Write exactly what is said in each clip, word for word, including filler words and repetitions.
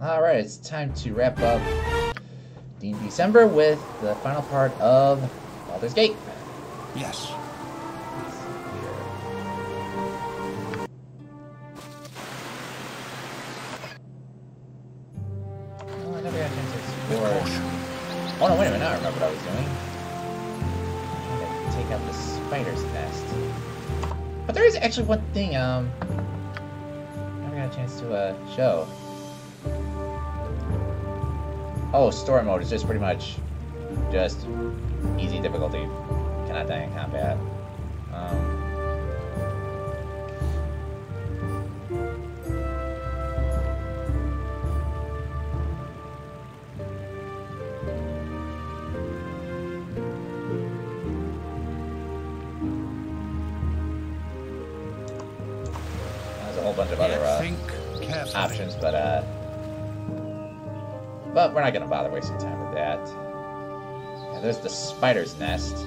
Alright, it's time to wrap up D and D December with the final part of Baldur's Gate. Yes. Oh, I never got a chance to explore. Oh no, wait a minute, I remember what I was doing. I'm trying to take out the spider's nest. But there is actually one thing, um... I never got a chance to, uh, show. Oh, story mode is just pretty much just easy difficulty. Cannot die in combat. Um... There's a whole bunch of other uh, options, but uh... But we're not going to bother wasting time with that. Yeah, there's the spider's nest.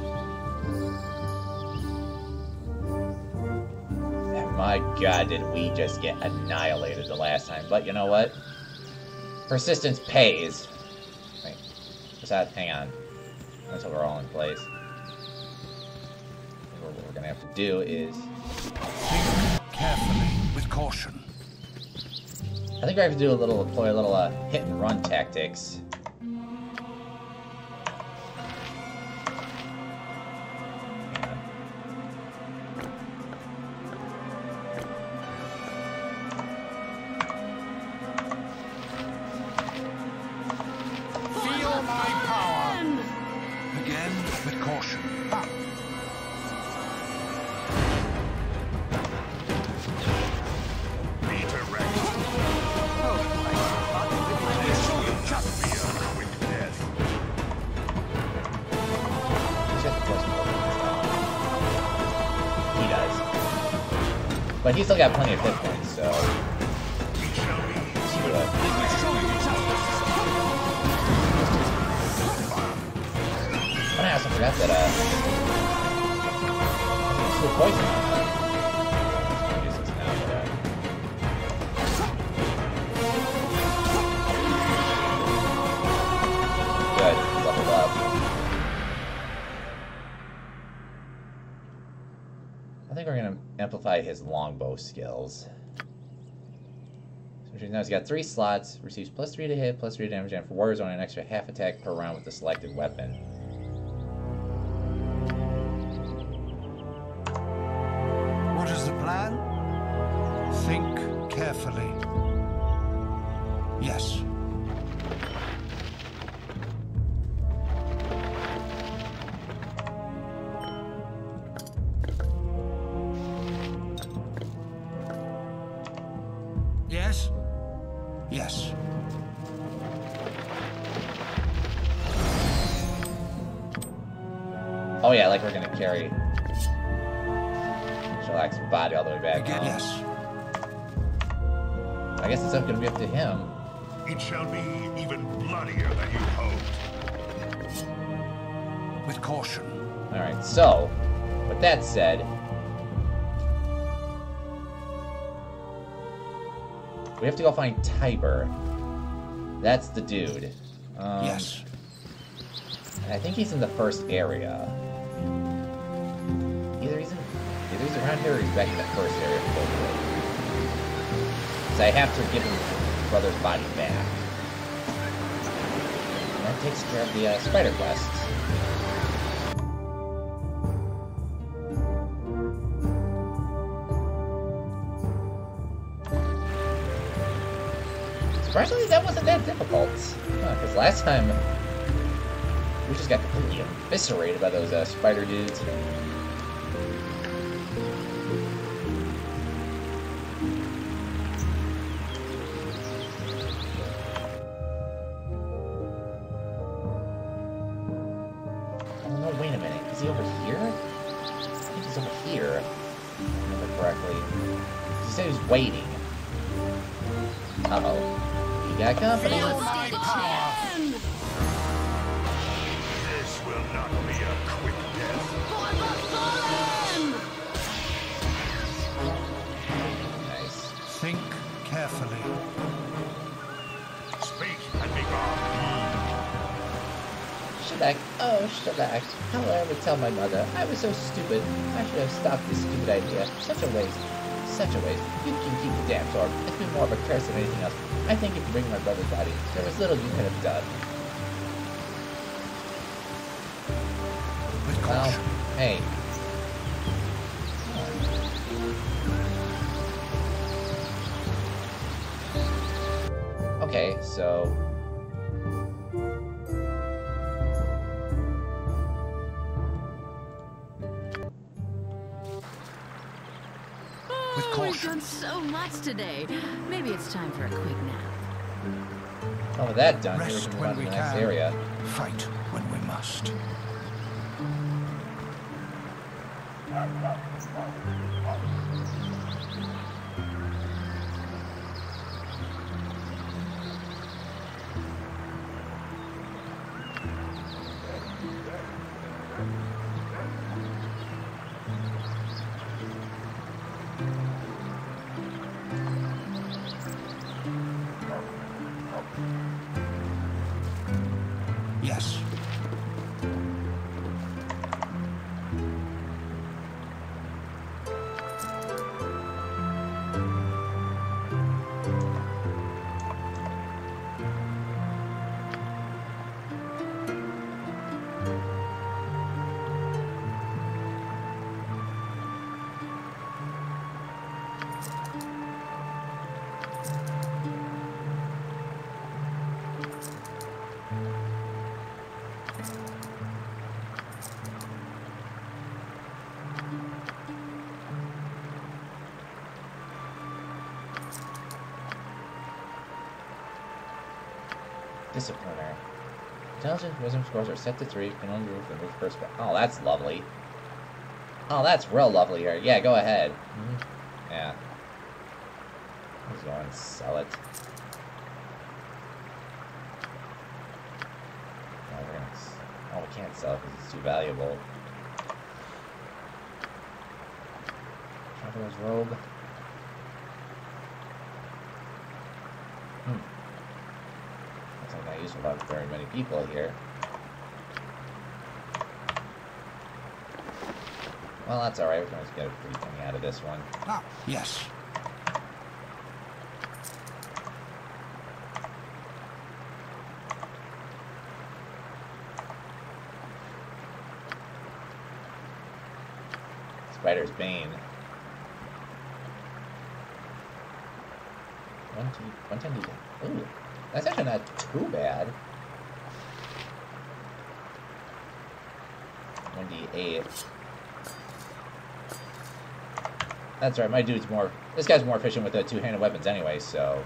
And my god, did we just get annihilated the last time. But you know what? Persistence pays. Wait, what's that? Hang on. Until we're all in place. What we're going to have to do is... Think carefully, with caution. I think we have to do a little, employ a little uh, hit and run tactics. Feel my power. Again, with caution. Ah. But he's still got plenty of hit points, so... But I also forgot that, uh... it's still poison on her. It's useless now, but, uh... Good, leveled up. I think we're gonna amplify his longbow skills. So now he's got three slots, receives plus three to hit, plus three to damage, and for warriors on an extra half attack per round with the selected weapon. What is the plan? Think carefully. Yes. Yes? Yes. Oh yeah, like we're gonna carry Shellax's body all the way back. Again, home. yes. I guess it's up gonna be up to him. It shall be even bloodier than you hoped. With caution. Alright, so, with that said, we have to go find Tiber. That's the dude. Um, Yes. And I think he's in the first area. Either he's in, either he's around here or he's back in the first area. So I have to give him his brother's body back. And that takes care of the uh, spider quests. Surprisingly, that wasn't that difficult. Because huh, last time, we just got completely eviscerated by those uh, spider dudes. Oh no, wait a minute. Is he over here? I think he's over here. If I remember correctly. He said he was waiting. Uh-oh. We got company. This will not be a quick death. Nice. Think carefully. shellac, oh, shellac. How will I ever tell my mother? I was so stupid. I should have stopped this stupid idea. Such a waste. Such a waste. You can keep the damn sword. It's been more of a curse than anything else. I think if you bring my brother's body, there was little you could have done. With Well, caution. hey. Okay, so... With Oh, we've caution. done so much today. Maybe it's time for a quick nap. Well, with that done, here we Rest can move when on to we the next can. area. Fight when we must. Yes. Discipliner. Intelligence and wisdom scores are set to three. Can only move the move first. Oh, that's lovely. Oh, that's real lovely here. Yeah, go ahead. Mm-hmm. Yeah. Let's go and sell it. Oh, we're gonna. s- Oh, we can't sell it because it's too valuable. Traveler's robe. Hmm. That's like not useful about very many people here. Well, that's alright. We can always get a free thing out of this one. Ah, yes. Spider's Bane. One, two, one, ten, two. Ooh, that's actually not too bad. one d eight. That's right, my dude's more... This guy's more efficient with the two-handed weapons anyway, so...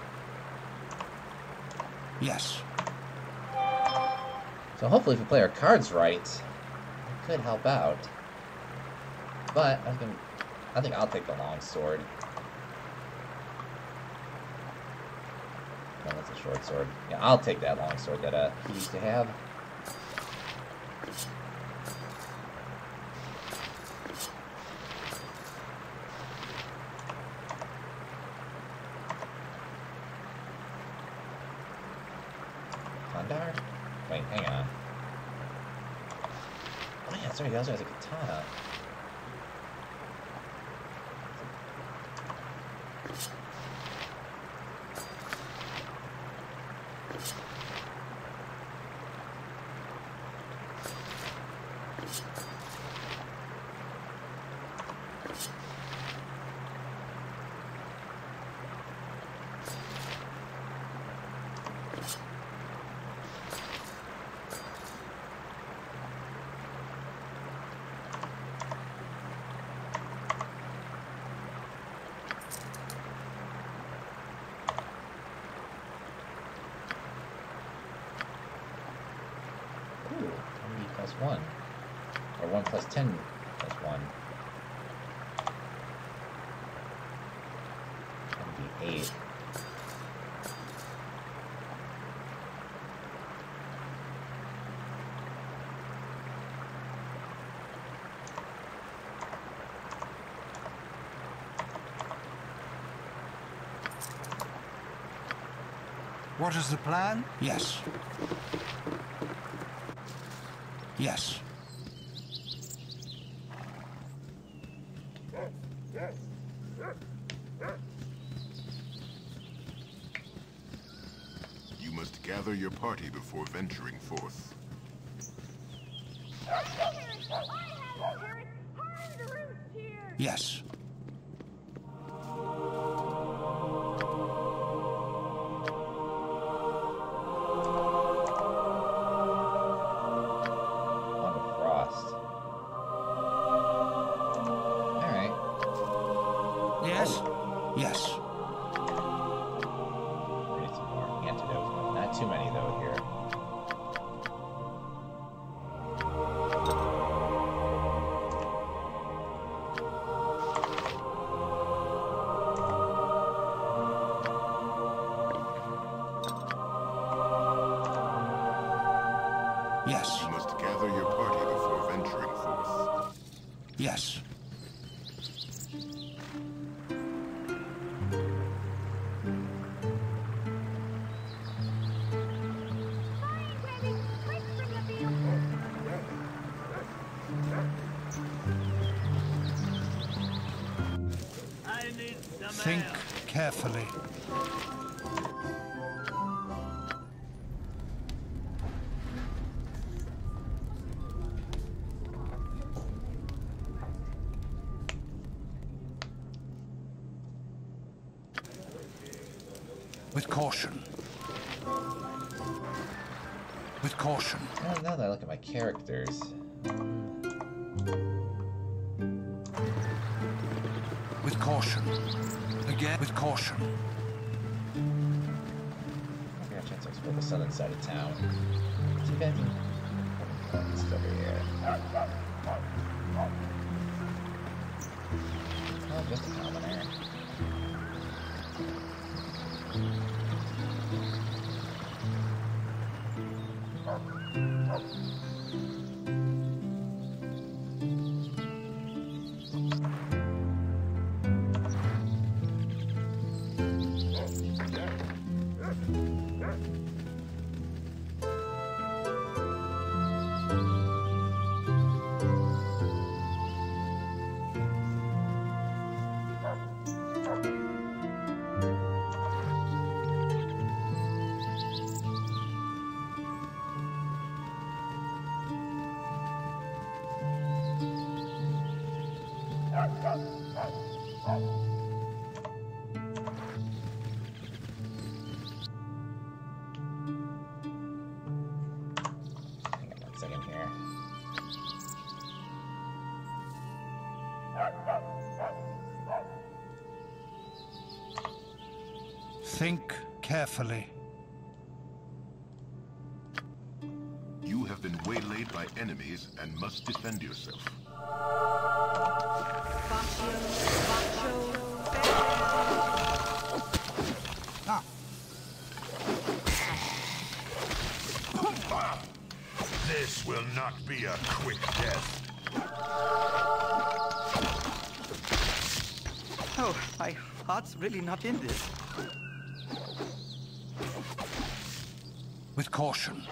Yes. So hopefully if we play our cards right, it could help out. But, I think, I think I'll take the long sword. No, that's a short sword. Yeah, I'll take that long sword that uh, he used to have. Kandar? Wait, hang on. Oh yeah, sorry, he also has a katana. Ooh, one plus one. Or one plus ten plus one. one d eight. What is the plan? Yes. Yes. You must gather your party before venturing forth. Yes. Yes. Yes. Need some more antidote. Not too many though here. Yes. You must gather your party before venturing forth. Yes. Think carefully. With caution. With caution. Well, now that I look at my characters. With caution. Again, with caution. I got a chance to explore the southern side of town. See if anything is over here. Oh, just a commoner. Hang on one second here. Think carefully. You have been waylaid by enemies and must defend yourself. This will not be a quick death. Oh, my heart's really not in this. With caution.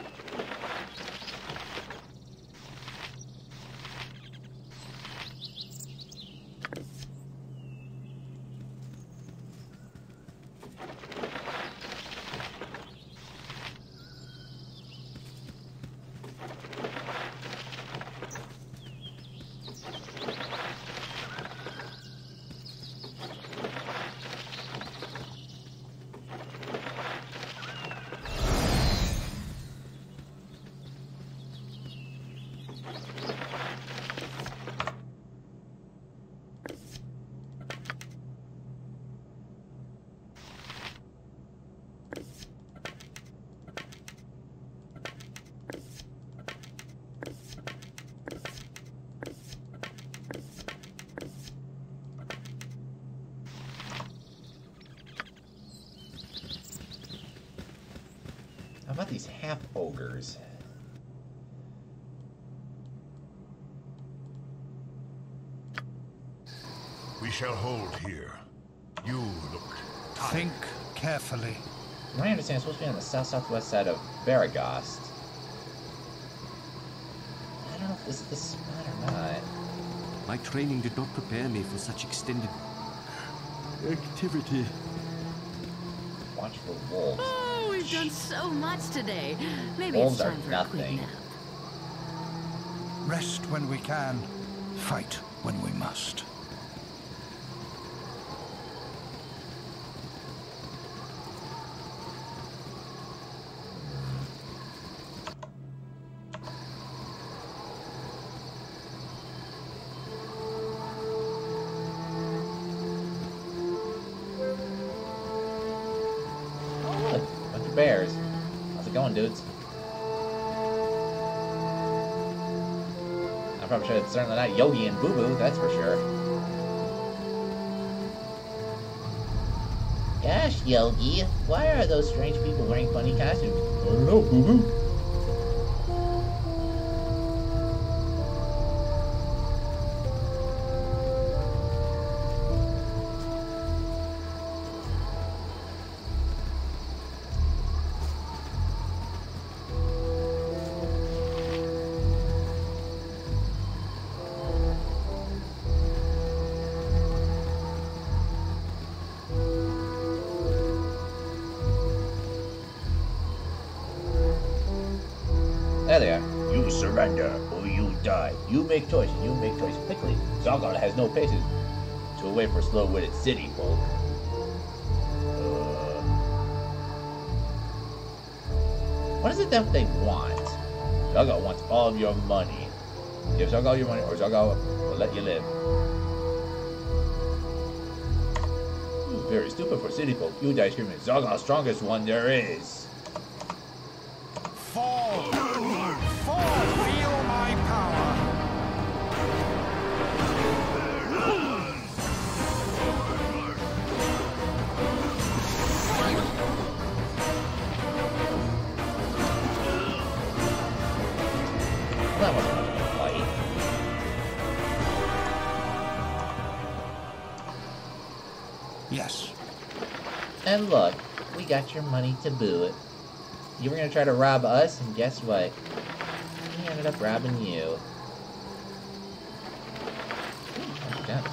How about these half-ogres? We shall hold here. You look tired. Think carefully. From what I understand, it's supposed to be on the south-southwest side of Varagast. if this is the spot or not. My training did not prepare me for such extended activity. Watch for wolves. Oh, we've done so much today. Maybe Wolves it's are time for nothing. a quick nap. Rest when we can, fight when we must. Oh, look, bunch of bears. How's it going, dudes? I'm probably sure it's certainly not Yogi and Boo Boo, that's for sure. Gosh, Yogi, why are those strange people wearing funny costumes? I don't know, Boo Boo. There they are. You surrender, or you die. You make choices. You make choices quickly. Zargon has no patience to wait for slow-witted city folk. Uh, what is it that they want? Zargon wants all of your money. Give Zargon your money, or Zargon will let you live. Hmm, very stupid for city folk. You die screaming, Zargon's strongest one there is. Fall! Fall! Feel my power! That wasn't much of a fight. Yes. And look, we got your money to boot. You were gonna try to rob us, and guess what? We ended up robbing you. Oh, God.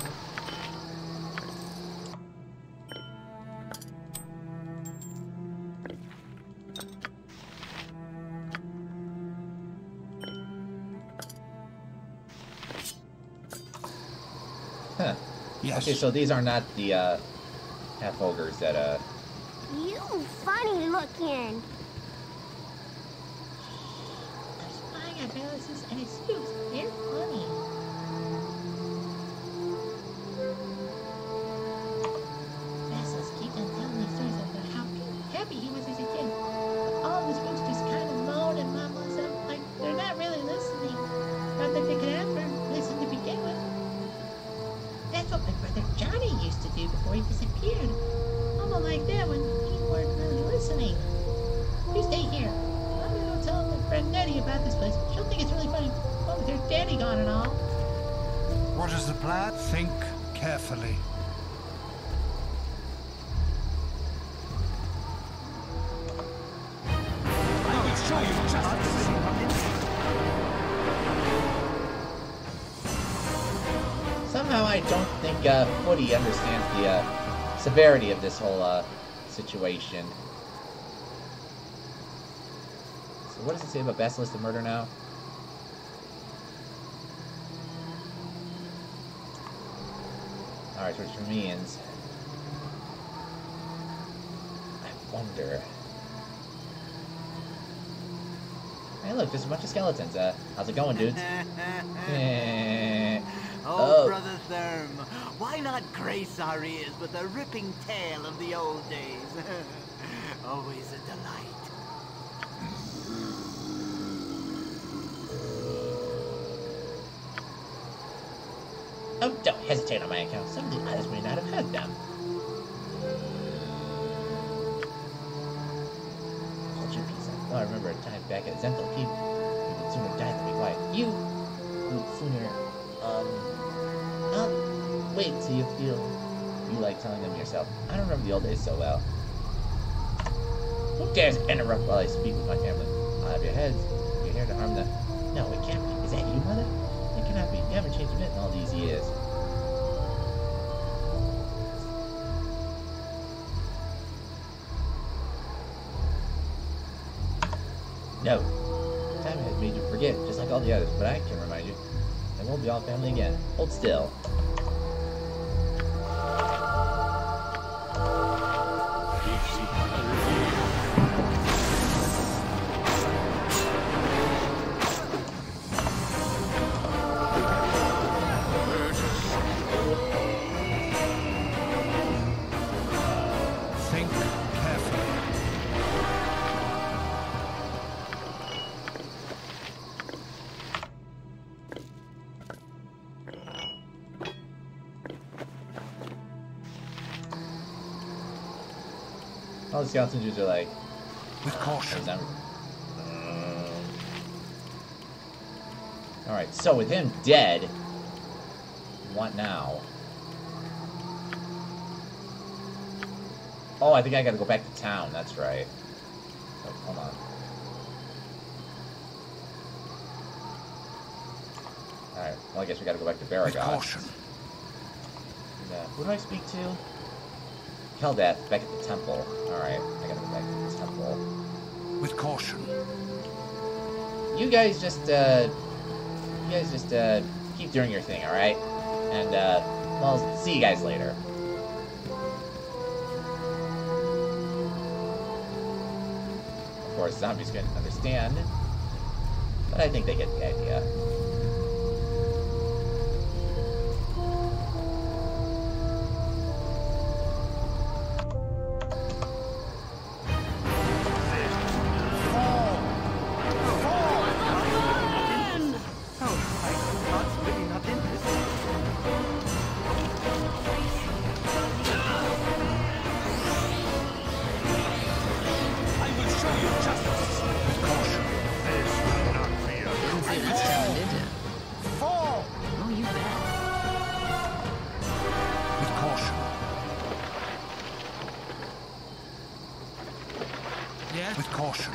Huh. Yes. Okay, so these are not the uh, half ogres that uh. You funny looking. Spying on Alice's and his spoofs. They're funny. Vassals keep on telling me stories about how happy he was as a kid. But all of the spoofs just kind of moan and mumble and stuff like they're not really listening. Not that they could ever listen to begin with. That's what my brother Johnny used to do before he disappeared. Almost like that when he weren't really listening. You stay here. I'm gonna go tell my friend Nettie about this place. She'll think it's really funny. Oh, with her daddy gone and all. What is the plan? Think carefully. I will show you justice. Somehow I don't think uh, Footy understands the uh, severity of this whole uh, situation. So what does it say about Basilisk and murder now? Alright, so which means... I wonder... Hey look, there's a bunch of skeletons. Uh, how's it going, dudes? Eh. Oh, Oh. Brother Therm, why not grace our ears with a ripping tale of the old days? Always a delight. Oh, don't hesitate on my account. Some of the others may not have heard them. Hold your peace. Oh, I remember a time back at Zenthal. People would sooner die than be quiet. You would sooner, um... I'll wait till you feel you like telling them yourself. I don't remember the old days so well. Who dares interrupt while I speak with my family? I'll have your heads. You're here to harm them. No, it can't be. Is that you, Mother? It cannot be. You haven't changed a bit in all these years. No. Time has made you forget, just like all the others, but I can remind you. And we'll be all family again. Hold still. Think carefully. All the skeletons usually are like, With caution. um, Alright, so with him dead, what now? Oh, I think I gotta go back to town, that's right. So, hold on. Alright, well I guess we gotta go back to With Baragon. caution. And, uh, who do I speak to? Keldath, back at the temple. Alright, I gotta go back to the temple. With caution. You guys just, uh... You guys just, uh... keep doing your thing, alright? And, uh... well, see you guys later. Of course, zombies couldn't understand. But I think they get the idea. With caution.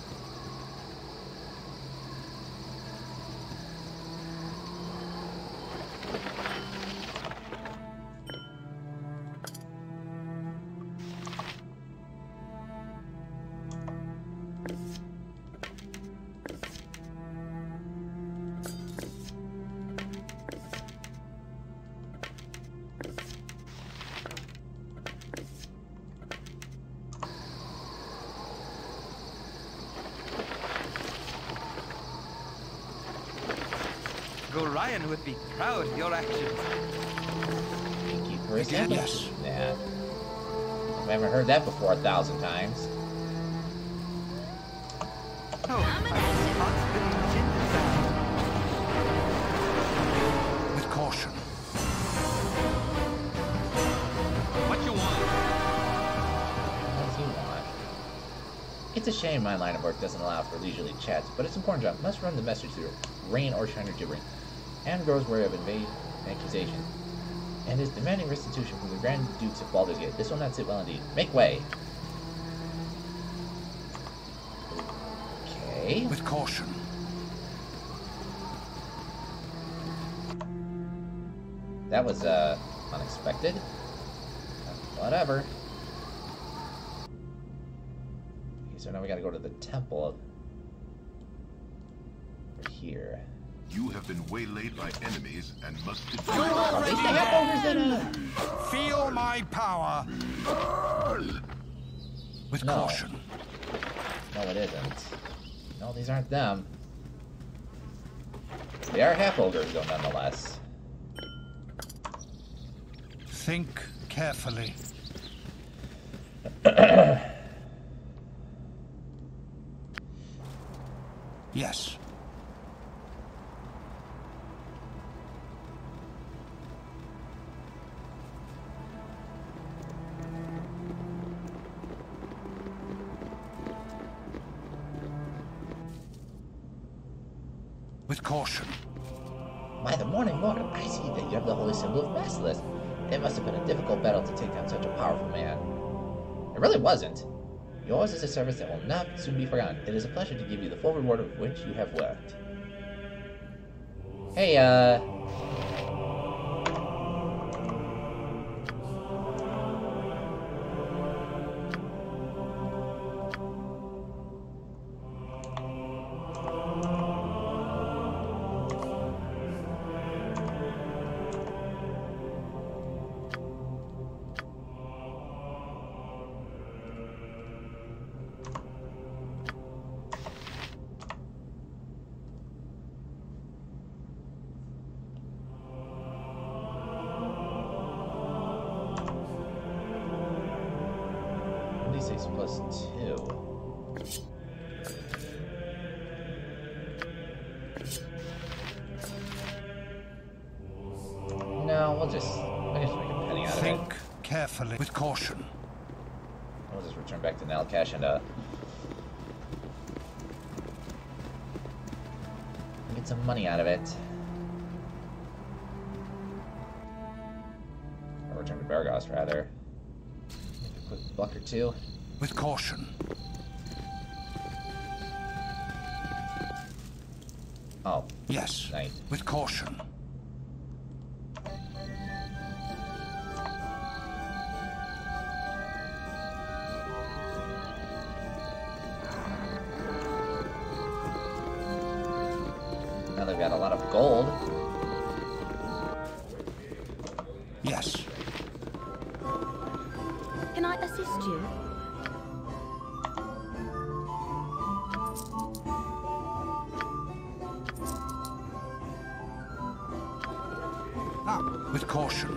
Gorion would be proud of your actions. Thank you for his Again, efforts. yes. Yeah. I haven't heard that before a thousand times. Oh, With caution. What you want? What does he want? It's a shame my line of work doesn't allow for leisurely chats, but it's important job. Must run the message through Rain or Shiner gibbering. And grows wary of invade and accusation. And is demanding restitution from the Grand Dukes of Baldur's Gate. This will not sit well indeed. Make way! Okay. With caution. That was, uh, unexpected. Whatever. Okay, so now we gotta go to the temple. Over here. You have been waylaid by enemies and must defeat Are they the half-ogres that, uh... Feel my power. With No. caution. No, it isn't. No, these aren't them. They are half-ogres, though, nonetheless. Think carefully. Yes. With caution. By the morning Lord, I see that you have the holy symbol of Basilisk. It must have been a difficult battle to take down such a powerful man. It really wasn't. Yours is a service that will not soon be forgotten. It is a pleasure to give you the full reward of which you have worked. Hey, uh... six plus two. No, we'll just... I guess make a penny out of it. Think carefully, with caution. We'll just return back to Nalcash and, uh... get some money out of it. Or return to Bergos, rather. Make a quick buck or two. With caution. Oh. Yes. Nice. With caution. Now they've got a lot of gold. Yes. Can I assist you? Ah, with caution.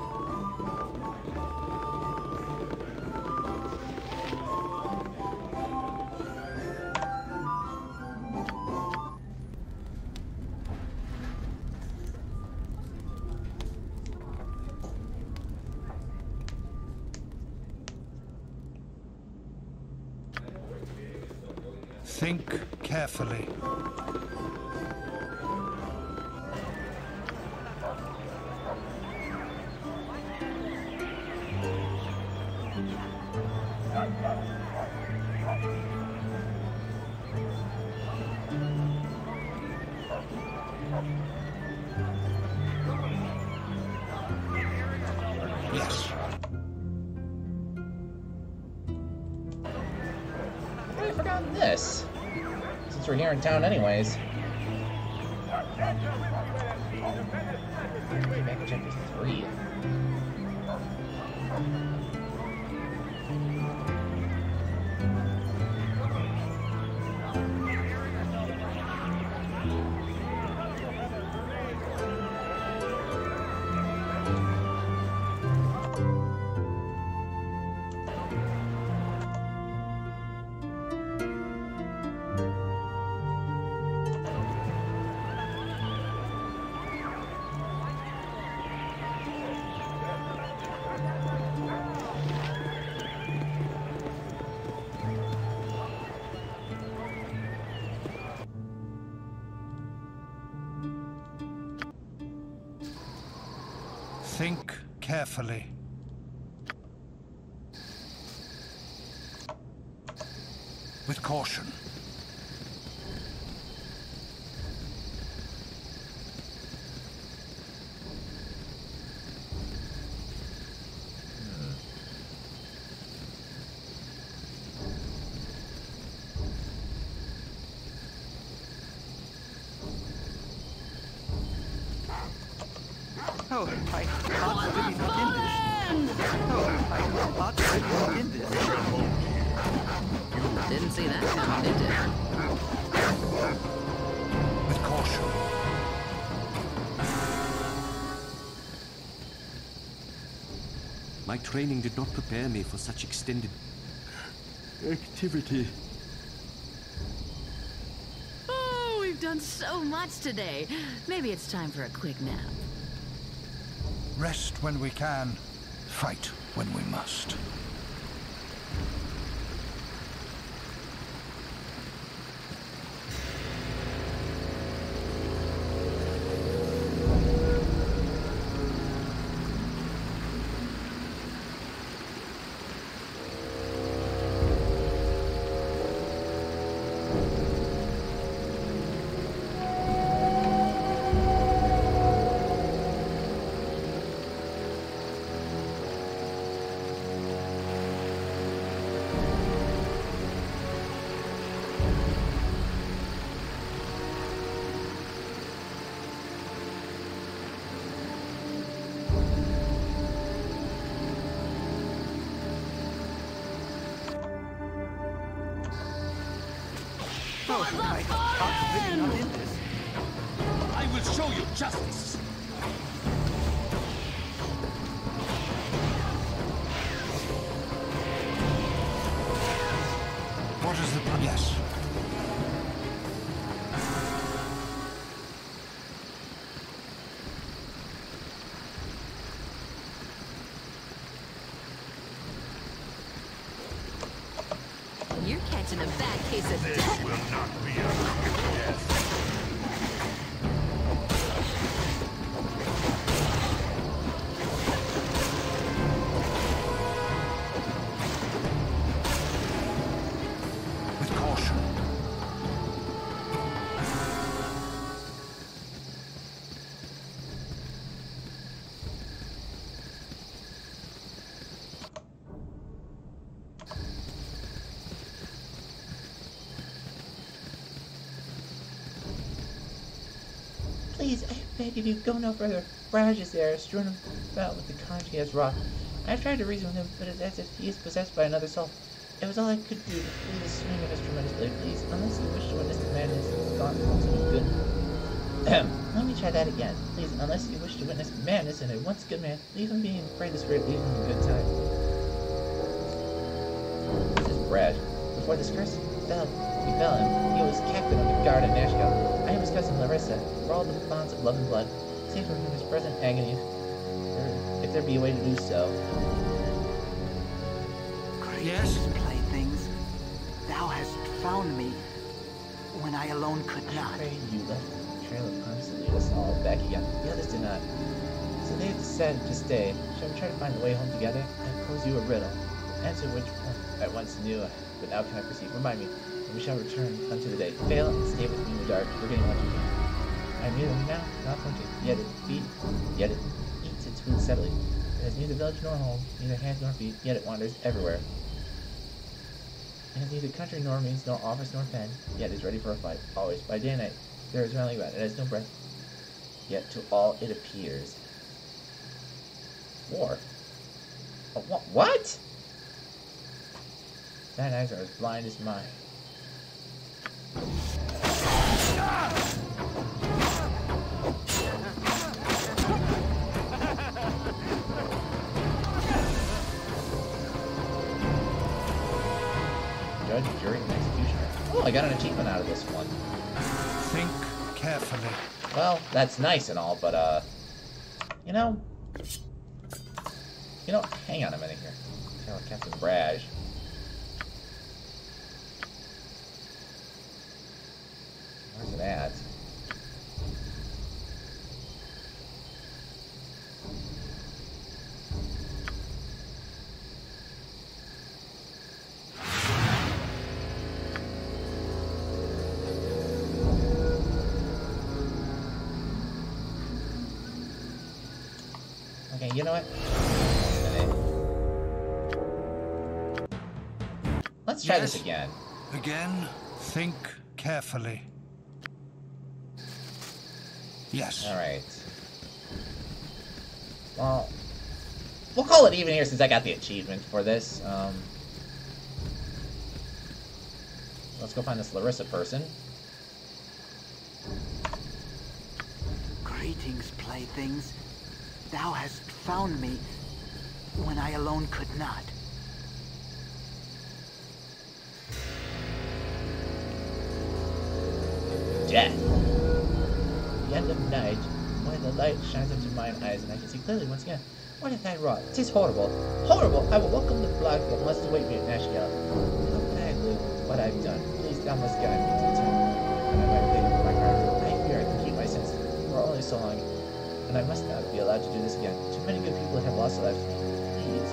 Think carefully. Yes. I forgot this. Since we're here in town anyways. Back to chapter three. Think carefully. With caution. Oh, I thought maybe not in this. Oh, I thought maybe not in this. Didn't see that coming, did you? With caution. My training did not prepare me for such extended activity. Oh, we've done so much today. Maybe it's time for a quick nap. Rest when we can. Fight when we must. Oh, I thought maybe not in this. I will show you justice. What is the plan? Yes. You're catching a bad case of This death. will not be a quick death. With caution. Please, I beg of you, go no further. Raj is there, strewn about with the carnage he has wrought. I have tried to reason with him, but it's as if he is possessed by another soul. It was all I could do to flee the swing of his tremendous blade. Please, unless you wish to witness the madness of gone to be good. Ahem. Let me try that again. Please, unless you wish to witness madness in a once good man, leave him being afraid the spirit, leave him in good time. This is Brad. Before this curse fell, befell him, he was captain of the guard at Nashville. I am his cousin Larissa. For all the bonds of love and blood, save him from his present agony, or if there be a way to do so. Yes? Playthings, thou hast found me when I alone could I not. pray you left the trail of promise to lead us all back again. The others did not. So they have decided to stay. Shall we try to find a way home together? I pose you a riddle, the answer which I once knew, but now can I perceive. Remind me, and we shall return unto the day. Fail and stay with me in the dark, forgetting what you do. I am neither now, not going to, yet it feed, yet it eats its food steadily. It has neither village nor home, neither hands nor feet, yet it wanders everywhere. It has neither country nor means, nor office nor pen, yet is ready for a fight, always, by day and night. There is rallying about it. It has no breath, yet to all it appears. War? Oh, what? What? Thine eyes are as blind as mine. Judge, jury, and executioner. Oh, I got an achievement out of this one. Think carefully. Well, that's nice and all, but, uh... You know... You know, hang on a minute here. Tell Captain Braj. Where's it at? Okay, you know what? Let's try Yes. this again. Again, think carefully. Yes. Alright. Well, we'll call it even here since I got the achievement for this. Um, let's go find this Larissa person. Greetings, playthings. Thou hast found me when I alone could not. Death. The end of night, when the light shines into mine eyes and I can see clearly once again. What hath I wrought? 'Tis horrible. Horrible! I will welcome the blood that must await me at Nashville. How can I live what I've done? Please, thou must guide me to the time. And I might pay with my heart. I fear I can keep my senses for only so long. And I must not be allowed to do this again. Too many good people have lost their lives. Please.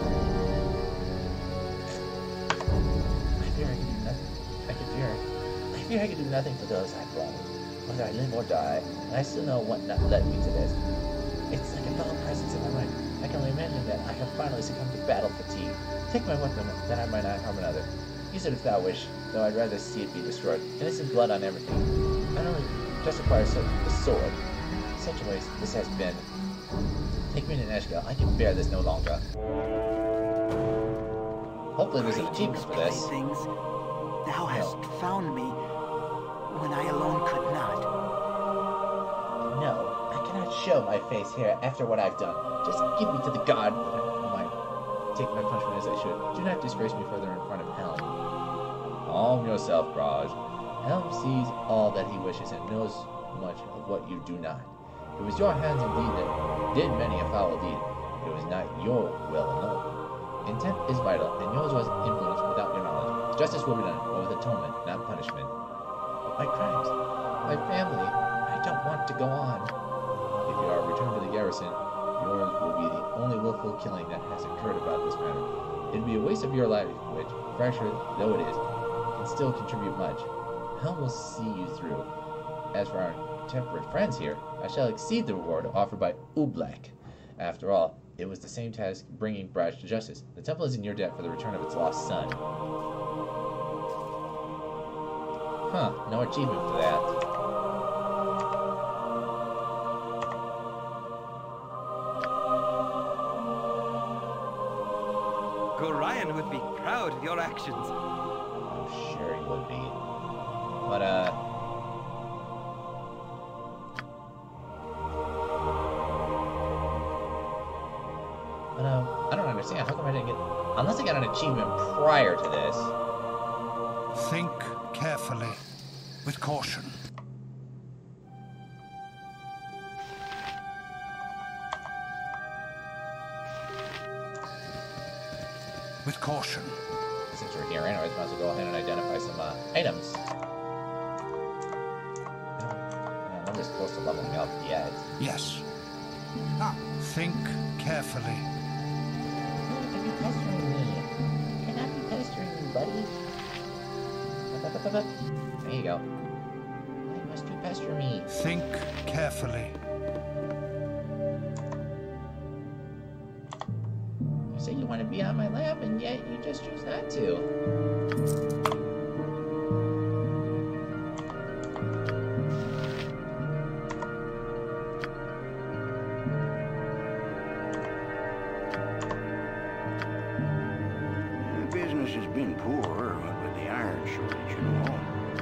I fear I can do nothing. I can fear. I fear I can do nothing for those I've wronged. Whether I live or die, and I still know what not led me to this. It's like a fellow presence in my mind. I can only imagine that I have finally succumbed to battle fatigue. Take my weapon, that I might not harm another. Use it if thou wish, though I'd rather see it be destroyed. Innocent blood on everything. Not only just requires such a sword. Such a waste this has been. Take me to Nashville. I can bear this no longer. Hopefully there's an achievement for this. Things, thou hast No. found me when I alone could not. No, I cannot show my face here after what I've done. Just give me to the god that I might take my punishment as I should. Do not disgrace me further in front of Helm. Calm yourself, Braj. Helm sees all that he wishes and knows much of what you do not. It was your hands indeed that did many a foul deed. It was not your will alone. Intent is vital, and yours was influence without your knowledge. Justice will be done, but with atonement, not punishment. But my crimes, my family, I don't want to go on. If you are returned to the garrison, yours will be the only willful killing that has occurred about this matter. It would be a waste of your life, which, fractured though it is, can still contribute much. Helm will see you through. As for our temperate friends here, I shall exceed the reward offered by Oobleck. After all, it was the same task bringing Braj to justice. The temple is in your debt for the return of its lost son. Huh, no achievement for that. Gorion would be proud of your actions. Oh, sure he would be. But, uh... But, uh, I don't understand. How come I didn't get... Unless I got an achievement prior to this. Think carefully, with caution. With caution. Since we're here anyways, might as well go ahead and identify some uh, items. Uh, nobody's close to leveling up yet. Yes. Ah, think carefully. Don't be pestering me. You're not be pestering me, buddy. There you go. Why must you pester me? Think carefully. You say you want to be on my lap, and yet you just choose not to. Business has been poor with the iron shortage, you know.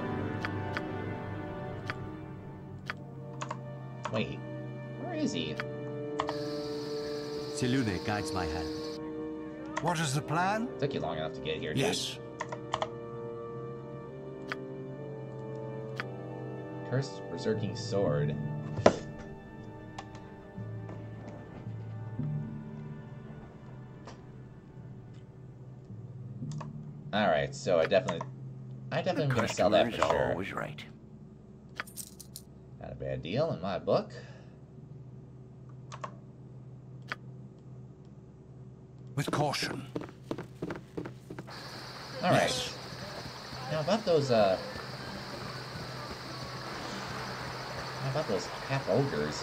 Wait, where is he? Selune guides my hand. What is the plan? Took you long enough to get here, dude. Yes. Cursed Berserking Sword. Alright, so I definitely... I definitely am going to sell that for sure. Always right. Not a bad deal in my book. With caution. Alright. Yes. Now about those, uh... How about those half ogres?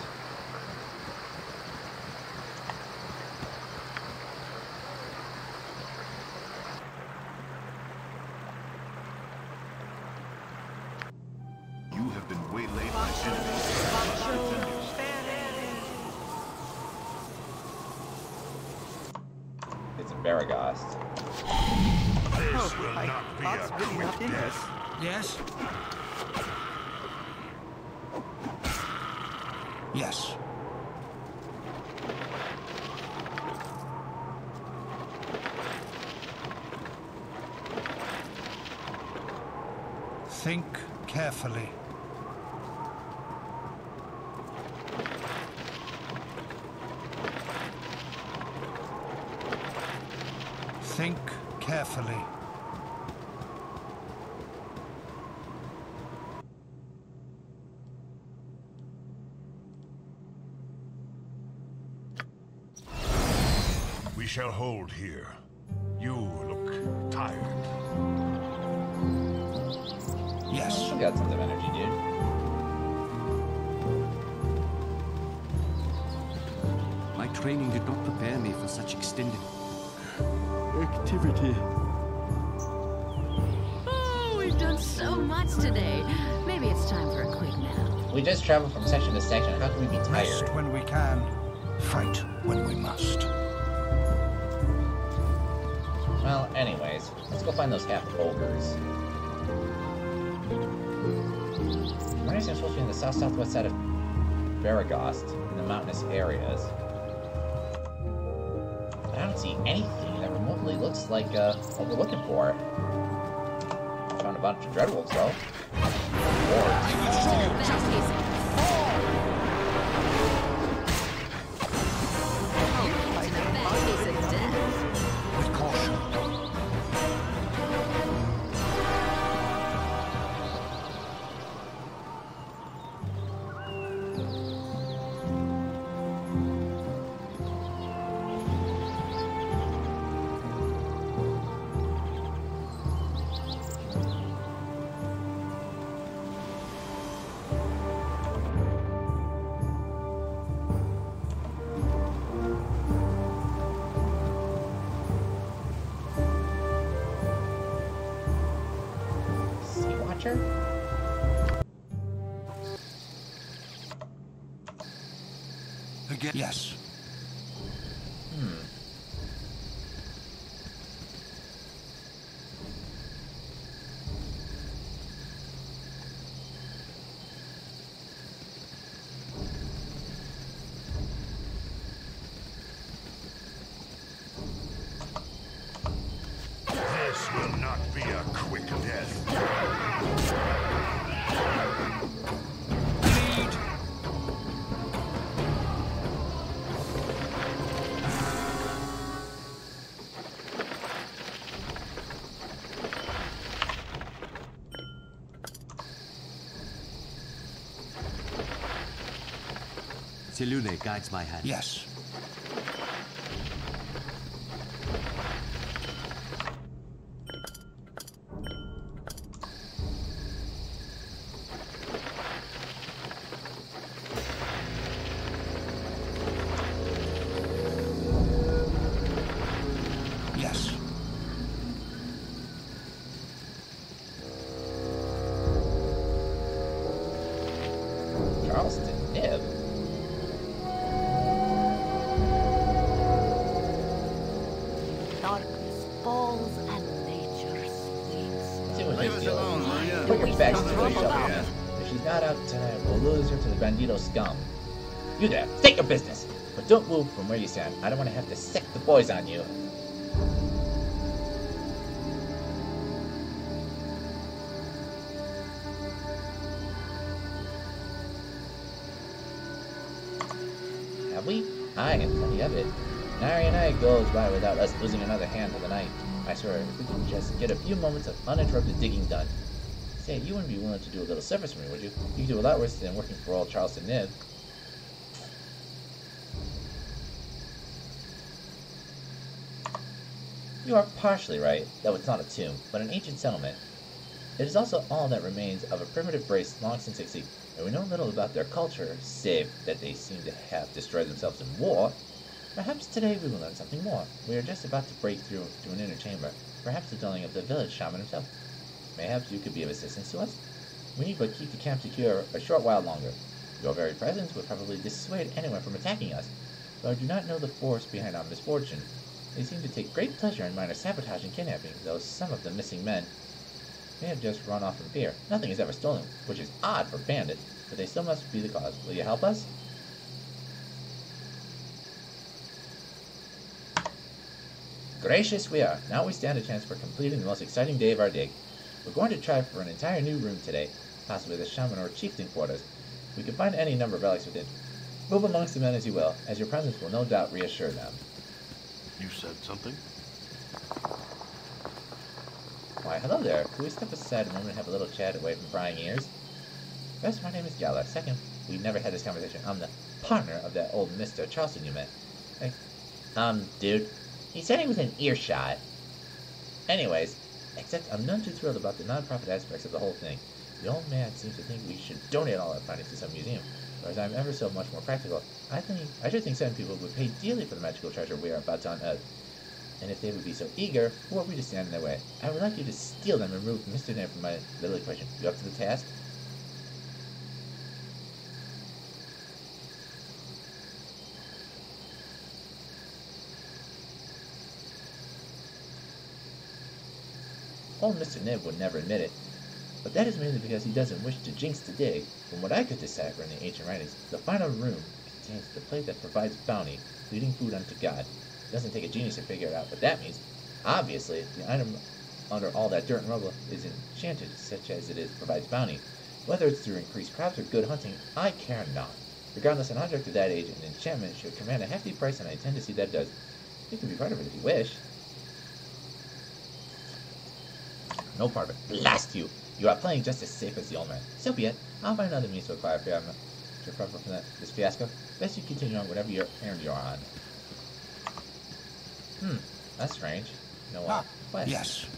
You have been waylaid by enemies. It's in Baragast. This will I not be thought a really quick not in this. death. Yes. Yes. Think carefully. Think carefully. We shall hold here. You look tired. Yes. You got tons of energy, dude. My training did not prepare me for such extended activity. Oh, we've done so much today. Maybe it's time for a quick nap. We just traveled from section to section. How can we be Rest tired? when we can. Fight when we must. Well, anyways, let's go find those half ogres. My understanding is supposed to be in the south-southwest side of Baragost, in the mountainous areas. But I don't see anything that remotely looks like uh, what we're looking for. I found a bunch of Dreadwolves, though. With caution. Sea Watcher? Again. Yes. Hmm. This will not be a quick death. Lead. Selune guides my hand. Yes. Yes. Charleston Nib? Darkness falls and nature sleeps. See what Leave they us feel. alone, will ya? Put your bags Something to the wrong shelf. with If she's not out tonight, we'll lose her to the bandito scum. You there, state your business! But don't move from where you stand. I don't want to have to sick the boys on you. Have we? Aye, and plenty of it. Nary a night goes by without us losing another hand for the night. I swear, if we could just get a few moments of uninterrupted digging done. Say, you wouldn't be willing to do a little service for me, would you? You could do a lot worse than working for old Charleston Nib. You are partially right, though it's not a tomb, but an ancient settlement. It is also all that remains of a primitive race long since extinct, and we know little about their culture, save that they seem to have destroyed themselves in war. Perhaps today we will learn something more. We are just about to break through to an inner chamber, perhaps the dwelling of the village shaman himself. Mayhaps you could be of assistance to us? We need but keep the camp secure a short while longer. Your very presence would probably dissuade anyone from attacking us, though I do not know the force behind our misfortune. They seem to take great pleasure in minor sabotage and kidnapping, though some of the missing men may have just run off in fear. Nothing is ever stolen, which is odd for bandits, but they still must be the cause. Will you help us? Gracious we are. Now we stand a chance for completing the most exciting day of our dig. We're going to try for an entire new room today, possibly the shaman or chieftain quarters. We can find any number of relics within. Move amongst the men as you will, as your presence will no doubt reassure them. You said something? Why, hello there. Can we step aside a moment and have a little chat away from prying ears? First, my name is Gala. Second, we've never had this conversation. I'm the partner of that old Mister Charleston you met. Hey, um, dude, he said he was an earshot. Anyways, except I'm none too thrilled about the non-profit aspects of the whole thing. The old man seems to think we should donate all our findings to some museum, whereas I'm ever so much more practical. I think I should think some people would pay dearly for the magical treasure we are about to unearth. And if they would be so eager, who are we to stand in their way? I would like you to steal them and remove Mister Nib from my little equation. You up to the task? Old Mister Nib would never admit it, But that is mainly because he doesn't wish to jinx the dig. From what I could decipher in the ancient writings, the final room contains the plate that provides bounty, leading food unto God. It doesn't take a genius to figure it out, but that means, obviously, the item under all that dirt and rubble is enchanted, such as it is provides bounty. Whether it's through increased crops or good hunting, I care not. Regardless, an object of that age, an enchantment should command a hefty price, and I intend to see that it does. You can be part of it if you wish. No part of it. Blast you! You are playing just as safe as the old man. So be it. I'll find another means to acquire for your profit from that, this fiasco. Best you continue on whatever your errand you're on. Hmm, that's strange. You know what? Ah, what? yes.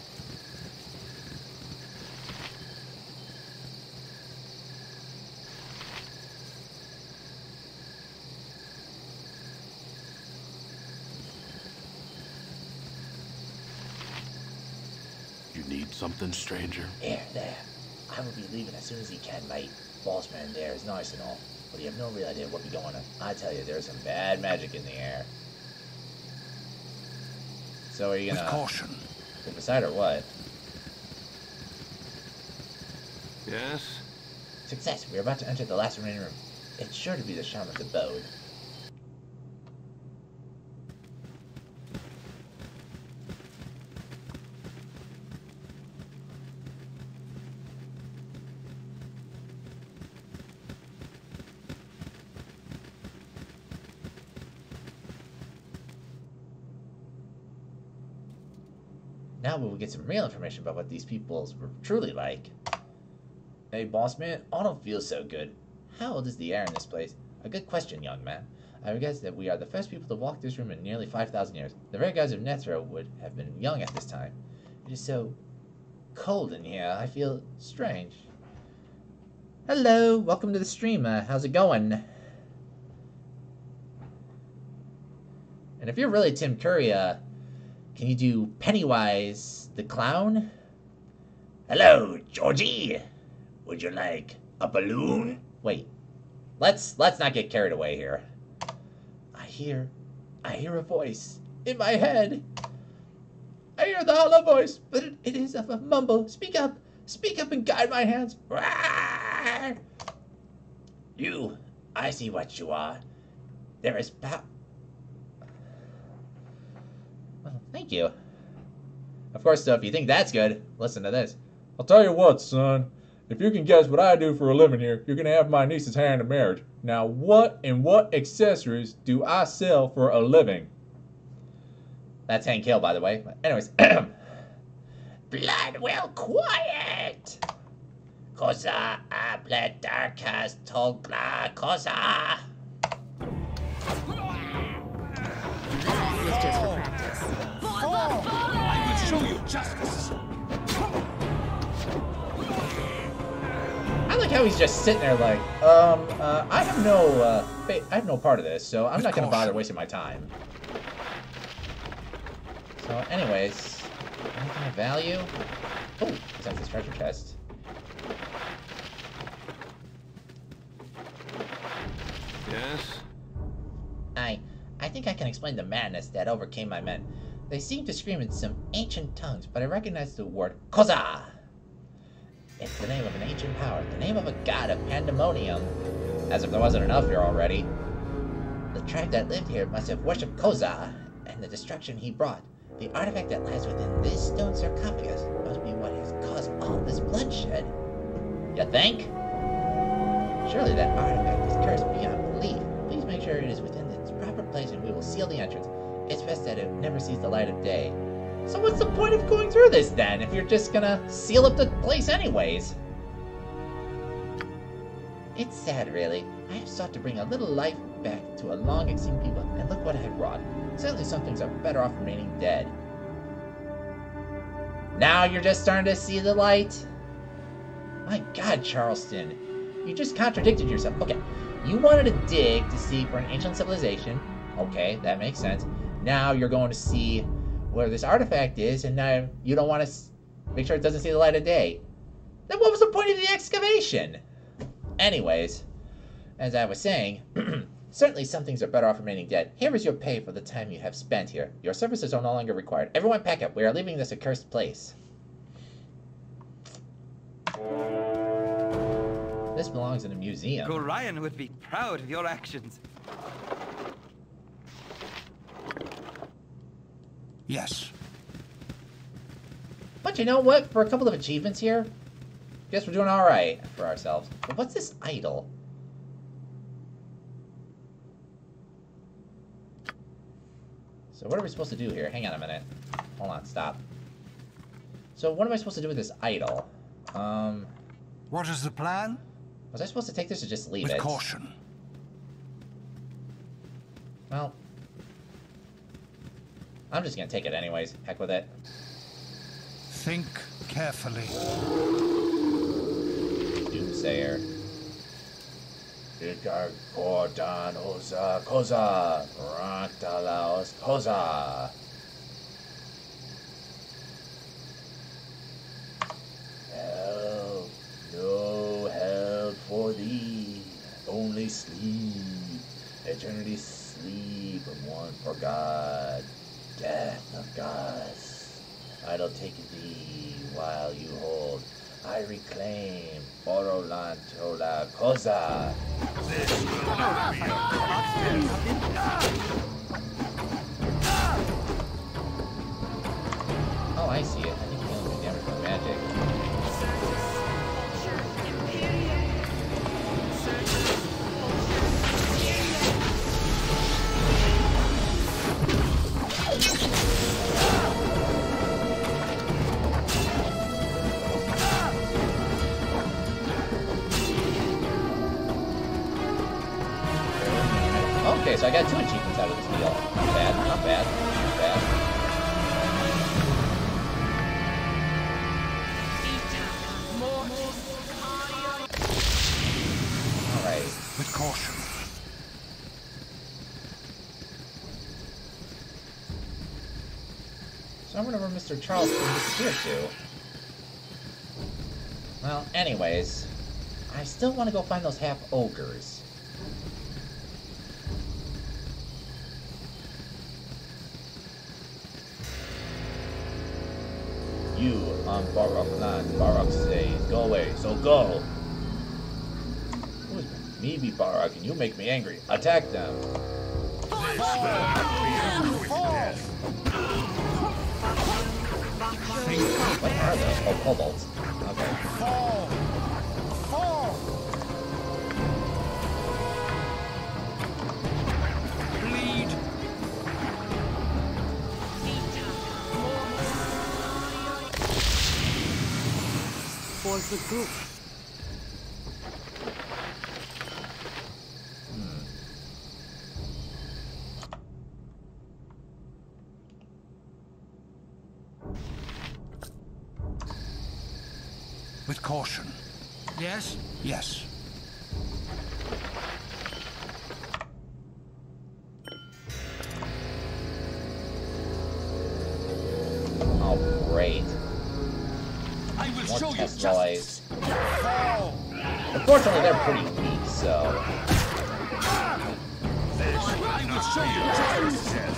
You need something, stranger? Here, there. I will be leaving as soon as he can, mate. Boss man there is nice and all, but you have no real idea what be going on. I tell you, there's some bad magic in the air. So are you gonna... With caution. Pick a side or what? Yes? Success! We're about to enter the last remaining room. It's sure to be the shaman's abode. Now we will get some real information about what these peoples were truly like. Hey, boss man, I don't feel so good. How old is the air in this place? A good question, young man. I guess that we are the first people to walk this room in nearly five thousand years. The very gods of Nethra would have been young at this time. It is so cold in here, I feel strange. Hello, welcome to the stream. Uh, how's it going? And if you're really Tim Curry, uh, can you do Pennywise the Clown? Hello, Georgie. Would you like a balloon? Wait, let's let's not get carried away here. I hear, I hear a voice in my head. I hear the hollow voice, but it, it is of a mumble. Speak up, speak up and guide my hands. You, I see what you are. There is power. Thank you. Of course, so if you think that's good, listen to this. I'll tell you what, son. If you can guess what I do for a living here, you're going to have my niece's hand in marriage. Now, what and what accessories do I sell for a living? That's Hank Hill, by the way. Anyways. Blood will quiet. Cosa habla darkas togla cosa. This is just for practice. I will show you justice. I like how he's just sitting there like, um, uh, I have no, uh, I have no part of this, so I'm not gonna bother wasting my time. So, anyways, anything of value? Oh, besides this treasure chest. Yes? I, I think I can explain the madness that overcame my men. They seemed to scream in some ancient tongues, but I recognized the word Koza. It's the name of an ancient power, the name of a god of pandemonium. As if there wasn't enough here already. The tribe that lived here must have worshipped Koza, and the destruction he brought. The artifact that lies within this stone sarcophagus must be what has caused all this bloodshed. You think? Surely that artifact is cursed beyond belief. Please make sure it is within its proper place and we will seal the entrance. It's best that it never sees the light of day. So what's the point of going through this then, if you're just gonna seal up the place anyways? It's sad, really. I have sought to bring a little life back to a long-extinct people, and look what I have wrought. Certainly some things are better off remaining dead. Now you're just starting to see the light? My God, Charleston. You just contradicted yourself. Okay, you wanted to dig to see for an ancient civilization. Okay, that makes sense. Now you're going to see where this artifact is, and now you don't want to make sure it doesn't see the light of day. Then what was the point of the excavation? Anyways, as I was saying, certainly some things are better off remaining dead. Here is your pay for the time you have spent here. Your services are no longer required. Everyone pack up. We are leaving this accursed place. This belongs in a museum. Gorion would be proud of your actions. Yes. But you know what? For a couple of achievements here, guess we're doing all right for ourselves. But what's this idol? So what are we supposed to do here? Hang on a minute. Hold on, stop. So what am I supposed to do with this idol? Um... What is the plan? Was I supposed to take this or just leave With it? caution. Well... I'm just gonna take it anyways. Heck with it. Think carefully. Doomsayer. Idar Gordan Oza Koza Raktalaos Koza. Help, no help for thee. Only sleep, eternity sleep, and one for God. Death of gods. Idle take thee while you hold. I reclaim Orolantola Koza. This will not be a Oh, I see it. I think he only do damage from magic. Okay, so I got two achievements out of this deal. Not bad, not bad, not bad. Alright. With caution. So I wonder where Mister Charleston disappeared to. Well, anyways, I still want to go find those half-ogres. You on Barok land, Barok says, go away, so go! Who is me be Barok and you make me angry. Attack them! This will not be a quick death. What are those? Oh, kobolds. Okay. Fall! Fall! Bleed! For the group. With caution. Yes? Yes. Oh, great. I will More show you test justice. boys. Fall! Unfortunately, they're pretty weak, so... This will I will not show be you a quick justice. death.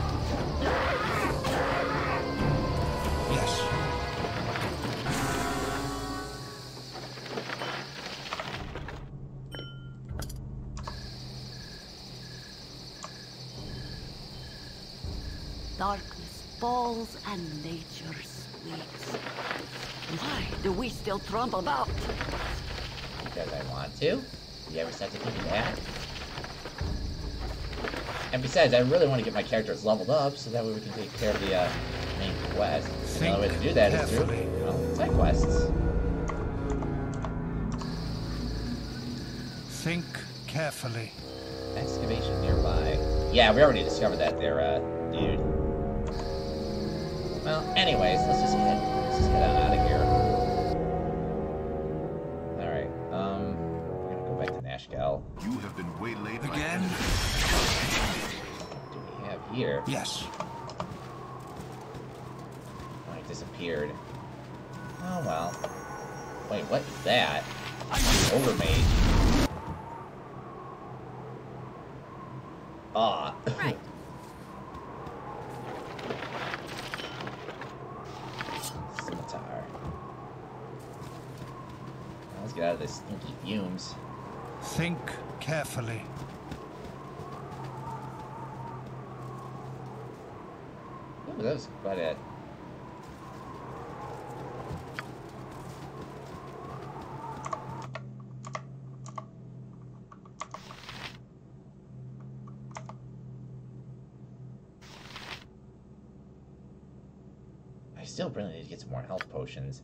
Yes. Darkness falls and nature sleeps. Why do we still trump about? Because I want to. You ever start to think of that? And besides, I really want to get my characters leveled up so that way we can take care of the uh, main quest. And the only way to do that is through, you know, side quests. Think carefully. Excavation nearby. Yeah, we already discovered that there, uh, dude. Well, anyways, let's just head, let's just head on out of here. Alright, um, we're gonna go back to Nashkel. You have been waylaid by Again? What do we have here? Yes. Oh, he disappeared. Oh, well. Wait, what is that? Overmage. Ah. Right. Scimitar. get out of the stinky fumes. Think carefully. Ooh, that was quite a... I still really need to get some more health potions.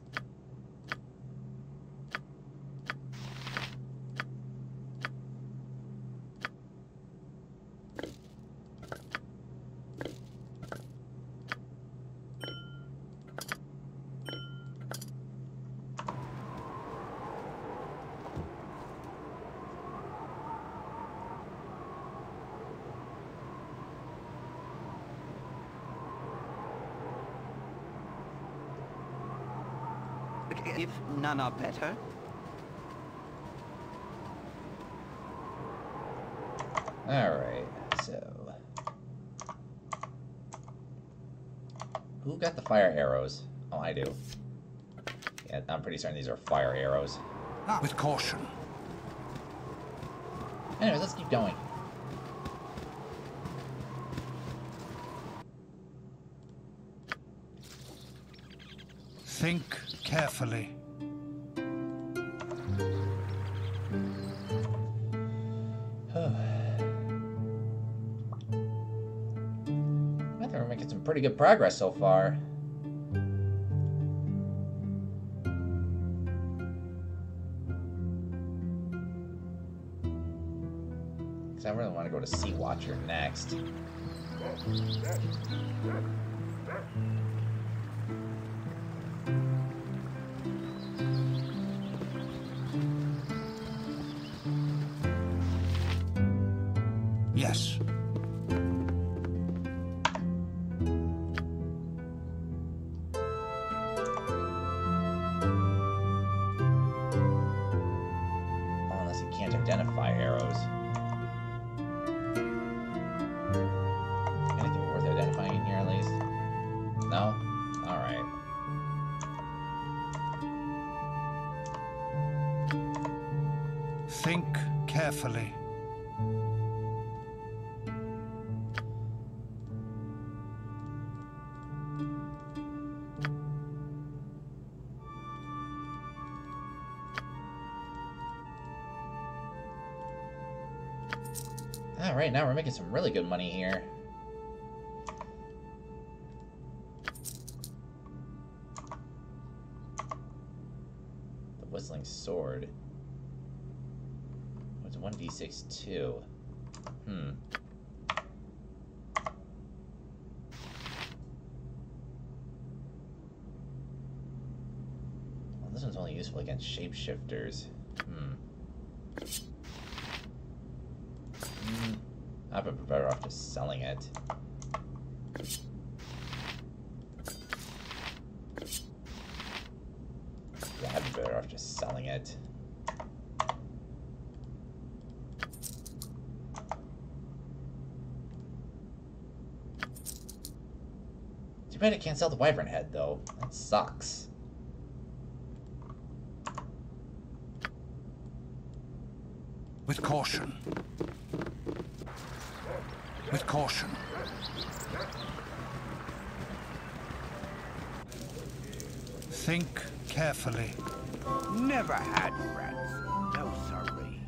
If none are better. Alright, so... Who got the fire arrows? Oh, I do. Yeah, I'm pretty certain these are fire arrows. Ah, with caution. Anyways, let's keep going. Think carefully. I think we're making some pretty good progress so far. Because I really want to go to Sea Watcher next. Yes. Unless you can't identify arrows. Anything worth identifying in here at least? No? Alright. Think carefully. Alright, now we're making some really good money here. The Whistling Sword. It's one d six too. Hmm. Well, this one's only useful against shapeshifters. Hmm. I'd be better off just selling it. Yeah, I'd be better off just selling it. Too bad I can't sell the Wyvern Head, though. That sucks. With caution. With caution. Think carefully. Never had friends. No, sorry.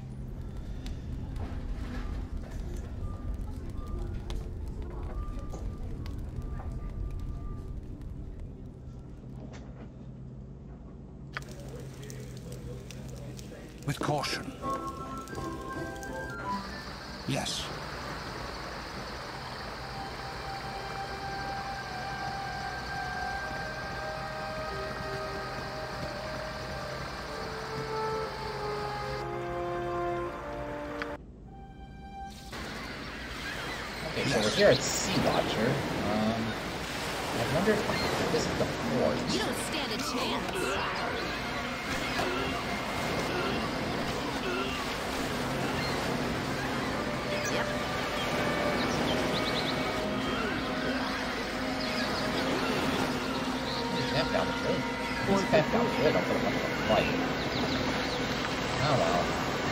With caution. Yes. Okay, so we're here at Sea Watcher. Um, I wonder if this is the port. You don't stand a chance. Yep. He's half down the good. He's half down the good. I'll put him up on the flight. Oh well.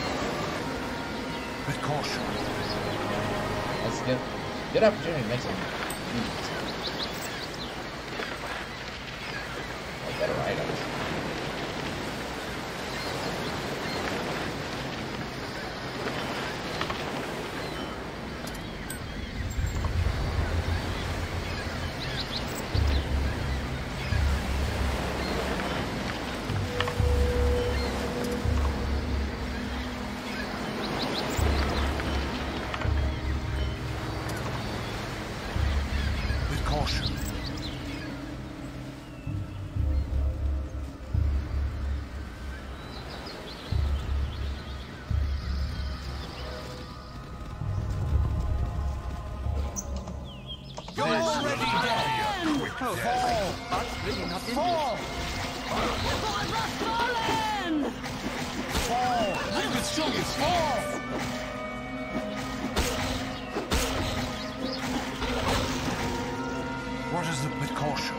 With caution. That's a good, good opportunity to make some moves. Or better items. Oh, that's really not in Fall! Fall! Leave it strongest! Fall! What is it with caution?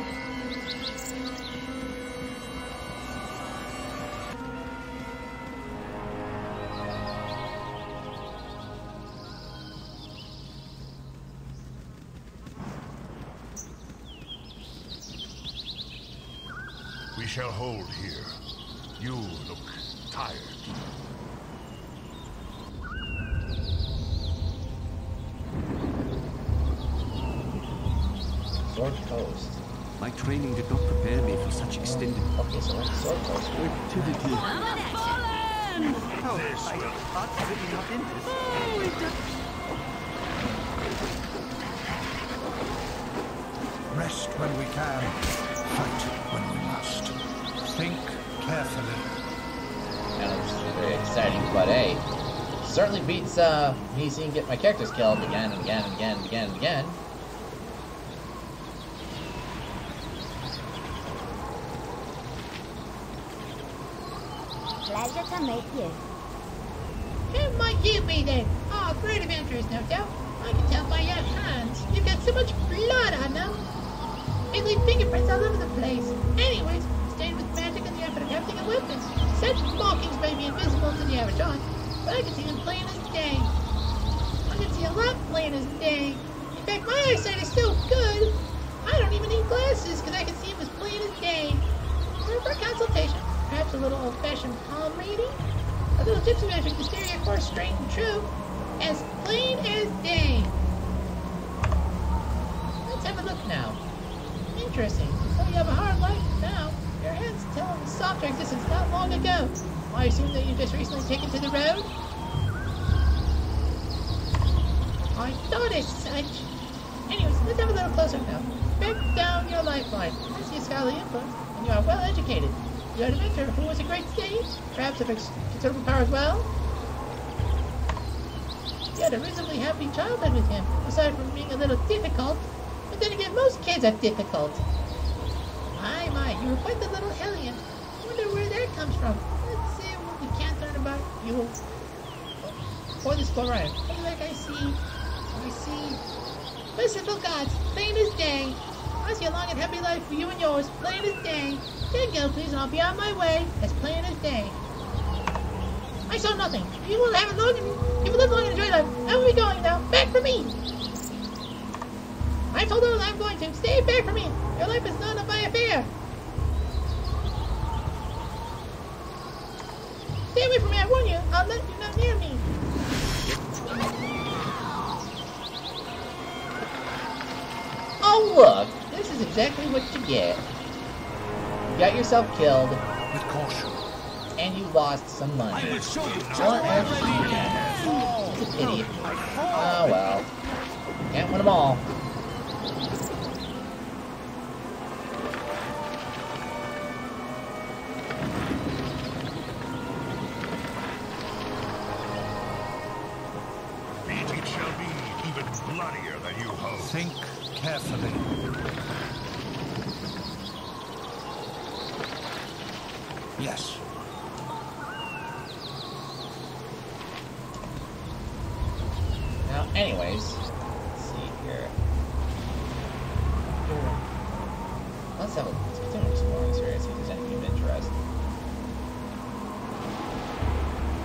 We shall hold here. You look tired. Sword Coast. My training did not prepare me for such extended... Okay, so what's Sword Coast? Activity. Oh, I, that's really not in this. Rest when we can. Fight when we must. Think carefully. That looks very exciting, but hey, certainly beats uh, me seeing get my characters killed again and again and again and again and again. Pleasure to meet you. Who might you be then? Oh, great adventurers, no doubt. I can tell by your hands. You've got so much blood on them. They leave fingerprints all over the place. Anyways, stained with magic in the effort of hefting a weapon. Such markings may be invisible to the average eye, but I can see them plain as day. I can see a lot plain as day. In fact, my eyesight is so good, I don't even need glasses because I can see them as plain as day. Or for a consultation, perhaps a little old-fashioned palm reading? A little gypsy magic to steer your course straight and true, as plain as day. Let's have a look now. Interesting. So you have a hard life now. Your hands tell of a softer existence not long ago. I assume that you've just recently taken to the road? I thought as such. Anyways, let's have a little closer now. Break down your lifeline. I see a scholarly influence, and you are well educated. You had a mentor who was a great sage, perhaps of ex considerable power as well. You had a reasonably happy childhood with him, aside from being a little difficult. But then again, most kids are difficult. My, my, you were quite the little hellion. I wonder where that comes from. Let's see what we can't learn about you. For this go around. Like I see, I see. Merciful gods, plain as day. I see a long and happy life for you and yours, plain as day. Then go, please, and I'll be on my way, as plain as day. I saw nothing. You will have it long and you will live long and enjoy life. I will be going now. Back for me. I told her I'm going to. Stay back from me. Your life is none of my affair. Stay away from me, I warn you. I'll let you not near me. Oh look, this is exactly what you get. You got yourself killed. With caution. And you lost some money. I will show you. What a It's an idiot. Oh well. Can't win them all. It shall be even bloodier than you hope. Think carefully. Yes. Now, anyways, let's see here. Here. Let's have a let's continue exploring this area and see if there's anything of interest.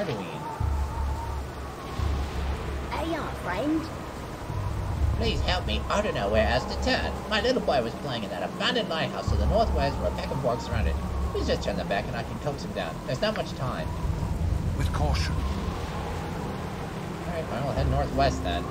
Arduine. Hey, our friend. Please help me. I don't know where else to turn. My little boy was playing in that abandoned lighthouse to the northwest where a pack of orcs surrounded. Please just turn them back and I can coax him down. There's not much time. With caution. Alright, fine. We'll head northwest then.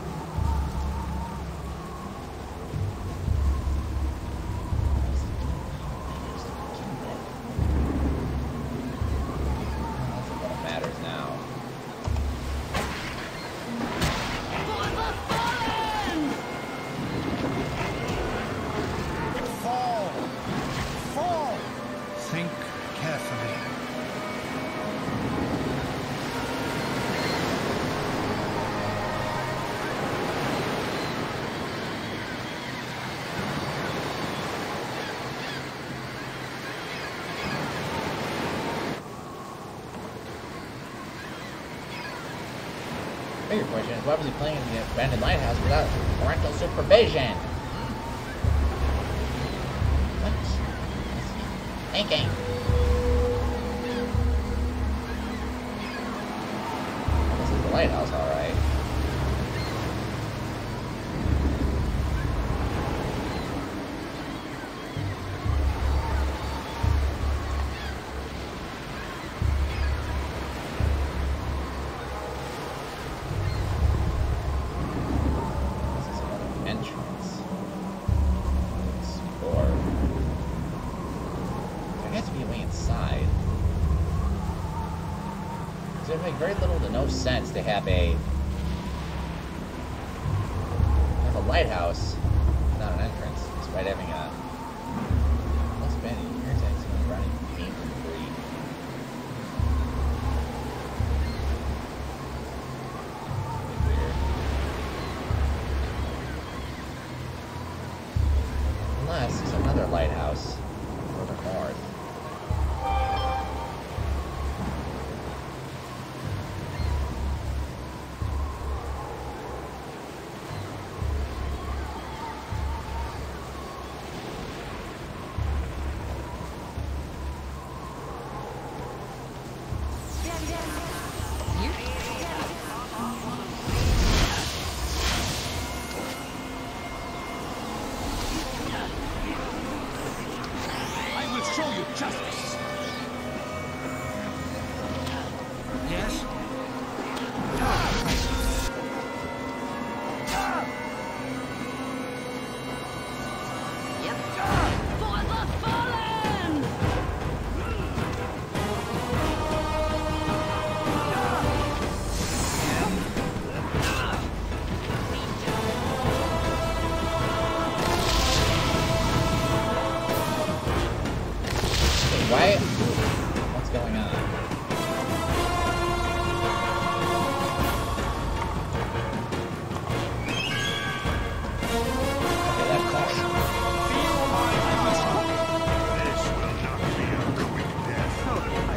Bigger question is, why was he playing in the abandoned lighthouse without parental supervision? What is he thinking? This is the lighthouse, alright. Very little to no sense to have a have a lighthouse without an entrance, despite having a what's been years it's been running game for free. Weird. Unless there's another lighthouse further north. Why? What's going on? Okay, that's caution. This will not be a quick death. Oh, I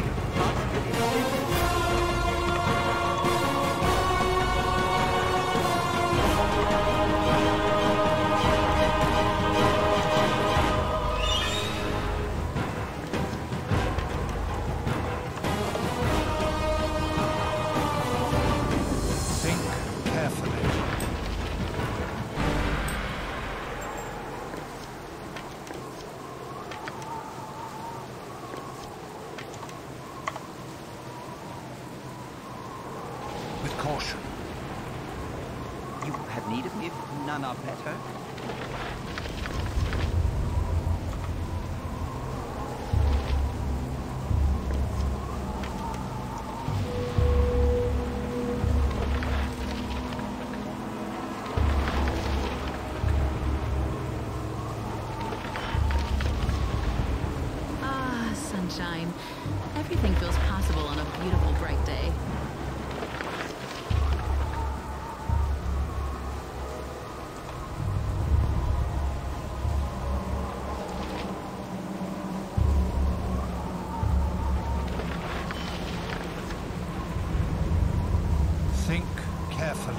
Caution. You have need of me if none are better. Ah, sunshine. Everything feels possible on a beautiful, bright day. Think carefully.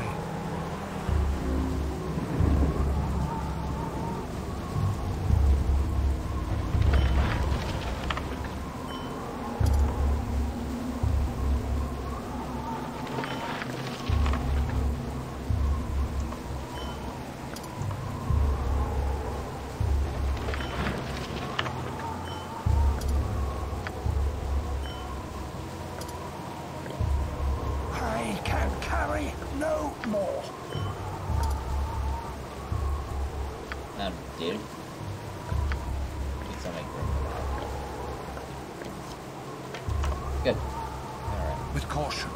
good. Alright. With caution.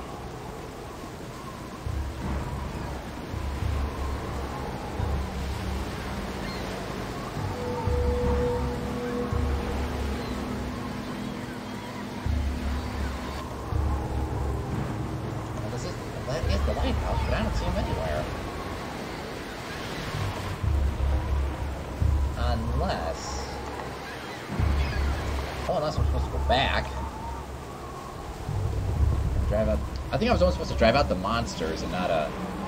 Well, this is, that is the lighthouse, but I don't see him anywhere. Unless... Oh, unless I'm supposed to go back. Drive out... I think I was only supposed to drive out the monsters and not, uh...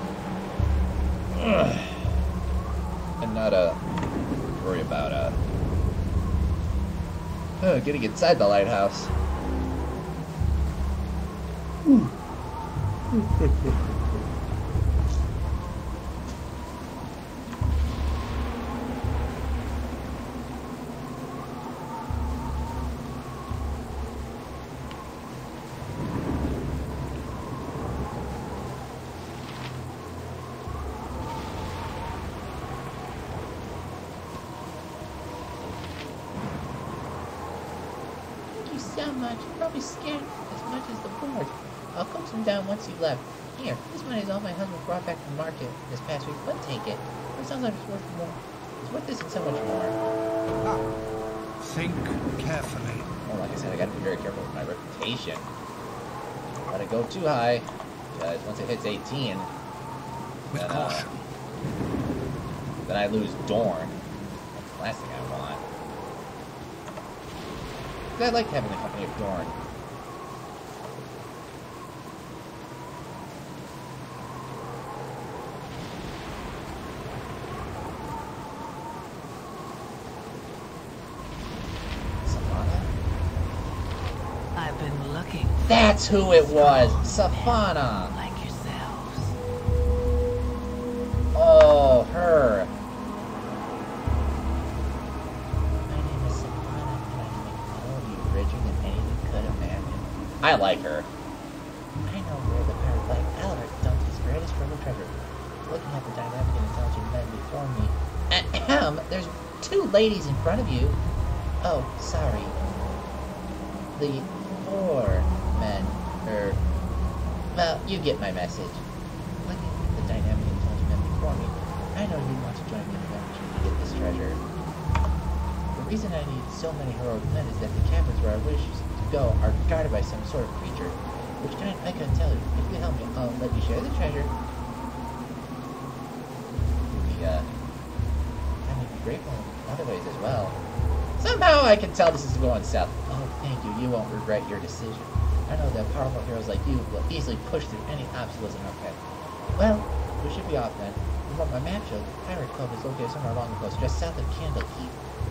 Ugh, and not, uh... worry about, uh... uh getting inside the lighthouse. Thank you so much. You're probably scared as much as the board. I'll coax him down once you left. Here, this money is all my husband brought back from the market this past week, but take it. It sounds like it's worth more. It's worth this and so much more. Ah, think carefully. Well, like I said, I gotta be very careful with my reputation. Let it go too high, because once it hits eighteen, With then, uh, caution. then I lose Dorn. That's the last thing I want. 'Cause I like having the company of Dorn. I've been looking. That's who it was! Safana! Like yourselves. Oh, her. My name is Savannah, and I can make all of you richer than anyone could imagine. I like her. I know where the pirate like Albert dumped his greatest treasure treasure. Looking at the dynamic and intelligent men before me. Ahem! There's two ladies in front of you. Oh, sorry. The four men, er, well, you get my message. Looking at the dynamic and intelligent men before me, I know you want to join me in the adventure to get this treasure. The reason I need so many heroic men is that the caverns where I wish to go are guarded by some sort of creature. Which kind, I couldn't tell you. If you help me, I'll let you share the treasure. The, uh, I may be grateful in other ways as well. somehow I can tell this is going south. Oh, thank you. You won't regret your decision. I know that powerful heroes like you will easily push through any obstacles in our path. Well, we should be off then. From what my map showed, the Pirate Club is located somewhere along the coast, just south of Candlekeep.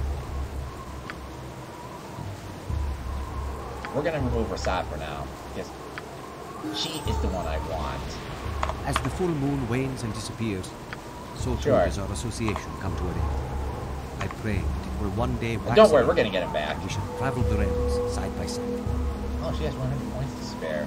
We're gonna remove Rasad for now, because she is the one I want. As the full moon wanes and disappears, so too Sure. does our association come to an end. I pray that it will one day wax Don't worry, on, we're gonna get him back. and we shall travel the realms side by side. Oh, she has one hundred points to spare.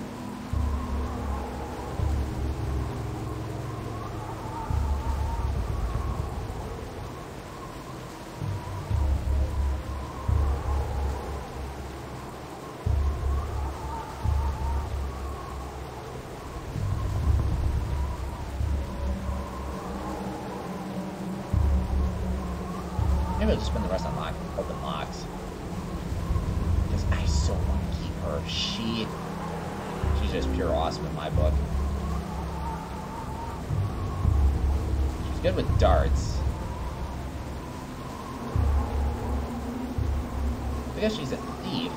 Maybe I'll just spend the rest on lock, open locks. Because I so want to keep her. She, she's just pure awesome in my book. She's good with darts. I guess she's a thief.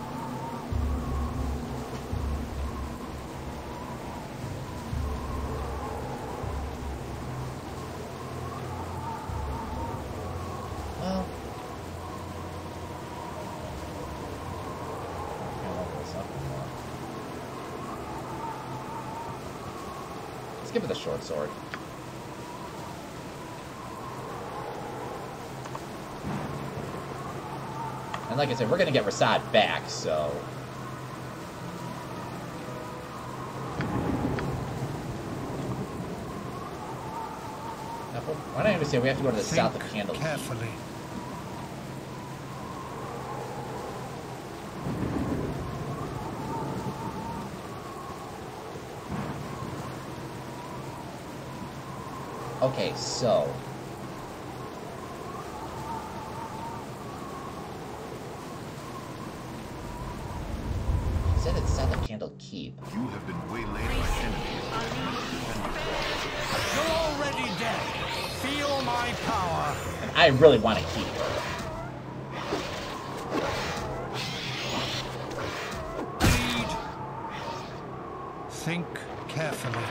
Well, I don't know this up anymore. Let's give it the short sword. And like I said, we're gonna get Rasad back, so. Now, why don't I understand we have to go to the Think south of Candlekeep? carefully. Okay, so... He said it's South of Candle Keep. You have been waylaid by enemies. You're already dead. Feel my power. And I really want to keep her. Lead. Think carefully.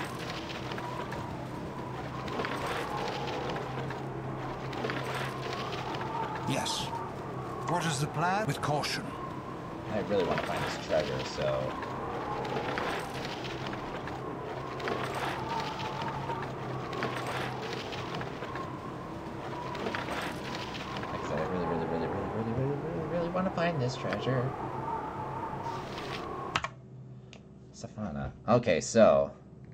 Yes. What is the plan? With caution. I really want to find this treasure, so... Like I said, I really, really, really, really, really, really, really, really want to find this treasure. Savannah. Okay, so...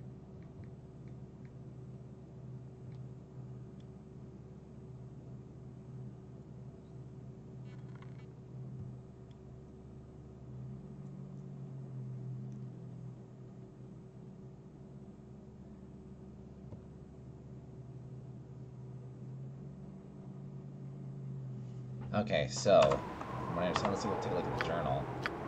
Okay, so when I just want to take a look at the journal.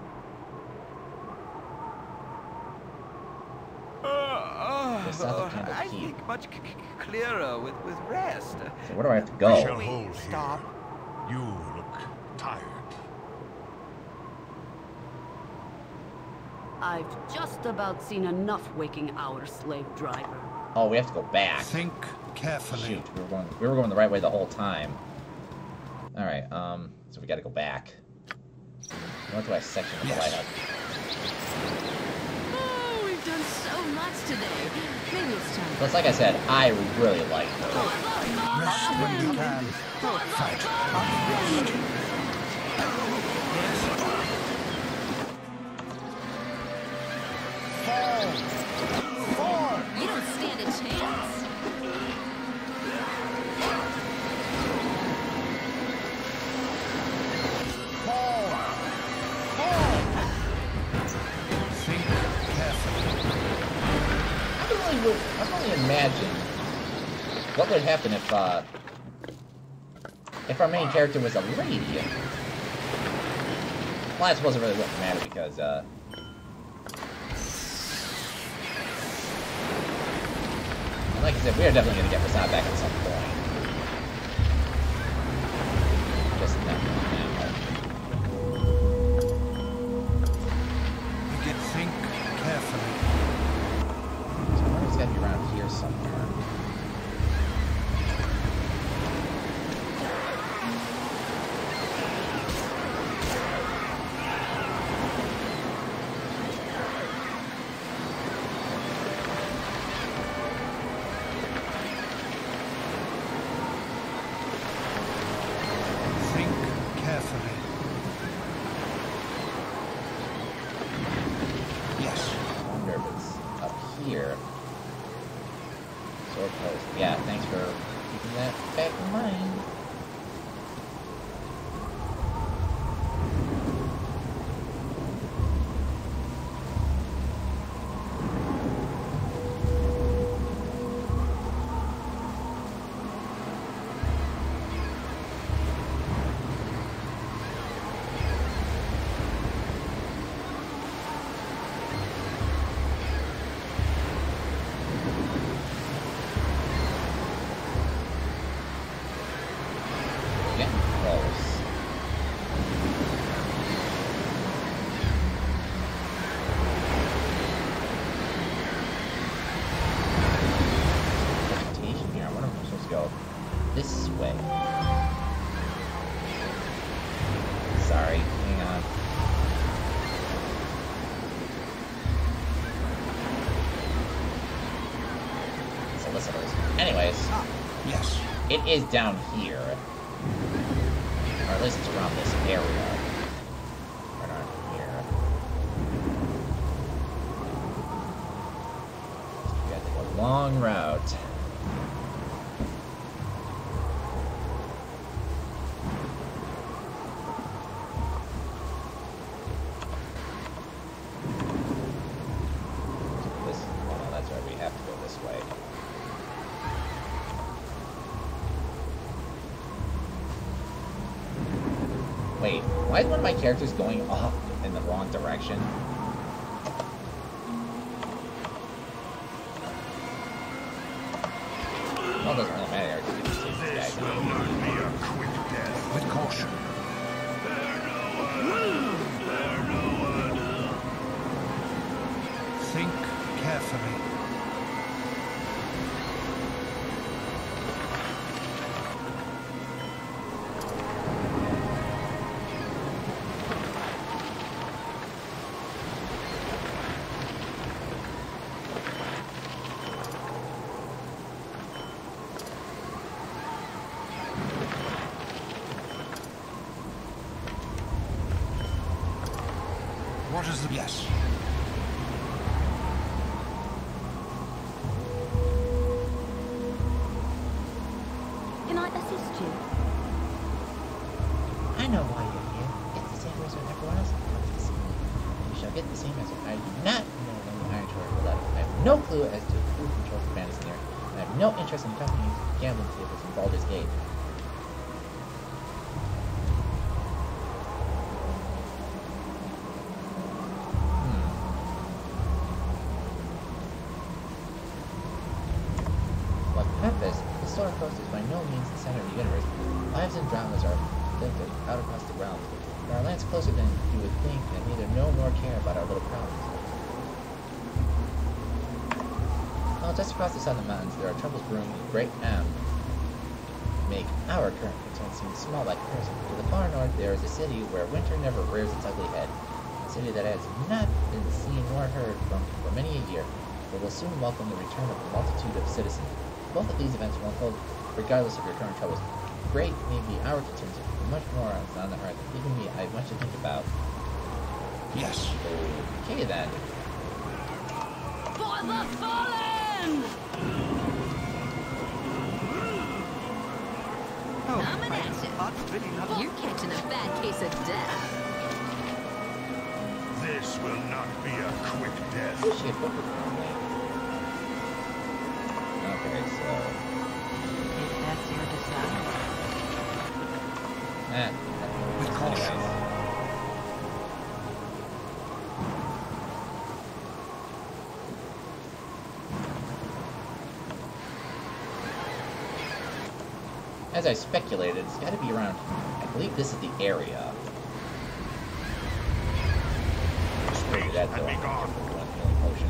The South of Candle I Keep. think much c c clearer with, with rest. So where do I have to We go? shall hold Stop. here. You look tired. I've just about seen enough waking our slave driver. Oh, we have to go back. Think carefully. Shoot, we were going we were going the right way the whole time. Alright, um, so we gotta go back. What do I section of the Yes. lighthouse? Oh, we've done so much today. Maybe it's time. Plus, like I said, I really like her. Rest when you can. Fight. You don't stand a chance. Think carefully. I can only, I can only imagine what would happen if, uh, if our main character was a lady. Well, I suppose it really wouldn't matter because, uh, like I said, we are definitely going to get Rasad back at some point. Just not now. Again, think carefully. So I wonder if it's got to be around here somewhere. Think carefully. Yes. I wonder if it's up here. Sword post. Yeah, thanks for keeping that back in mind. Getting close. Presentation here. I wonder if I'm supposed to go this way. Sorry, hang on. Solicitors. Anyways, Yes. it is down here. Or at least it's around this area. Right around here. We gotta take a long route. This, oh no, that's right, we have to go this way. Wait, why is one of my characters going off in the wrong direction? Well, it doesn't really matter. I just get to see this This guy. will not be a quick death. With caution. Think carefully. What is the... Yes. Can I assist you? I know why you're here. It's the same reason everyone else comes to see me. You shall get the same answer. I do not know when the Iron Tower will let us. I have no clue as to who controls the bandits here. And I have no interest in company gambling tables in Baldur's Gate. Solar Coast is by no means the center of the universe. Lives and dramas are filtered out across the realms. There are lands closer than you would think that neither know nor care about our little problems. Well, just across the southern mountains, there are troubles brewing in Great Am. Make our current concern seem small by comparison. To the far north, there is a city where winter never rears its ugly head. A city that has not been seen nor heard from for many a year, but will soon welcome the return of a multitude of citizens. Both of these events will unfold regardless of your current troubles. Great may be our concerns, but much more is on the earth, leaving me I have much to think about. Yes. Okay then. For the fallen! Oh, Coming I at you. thought really not. You're catching a bad case of death. This will not be a quick death. Oh shit, what was Okay, so... If that's your desire. Eh. With caution. As I speculated, it's got to be around here. I believe this is the area. Speak That's and the be gone. one healing potion.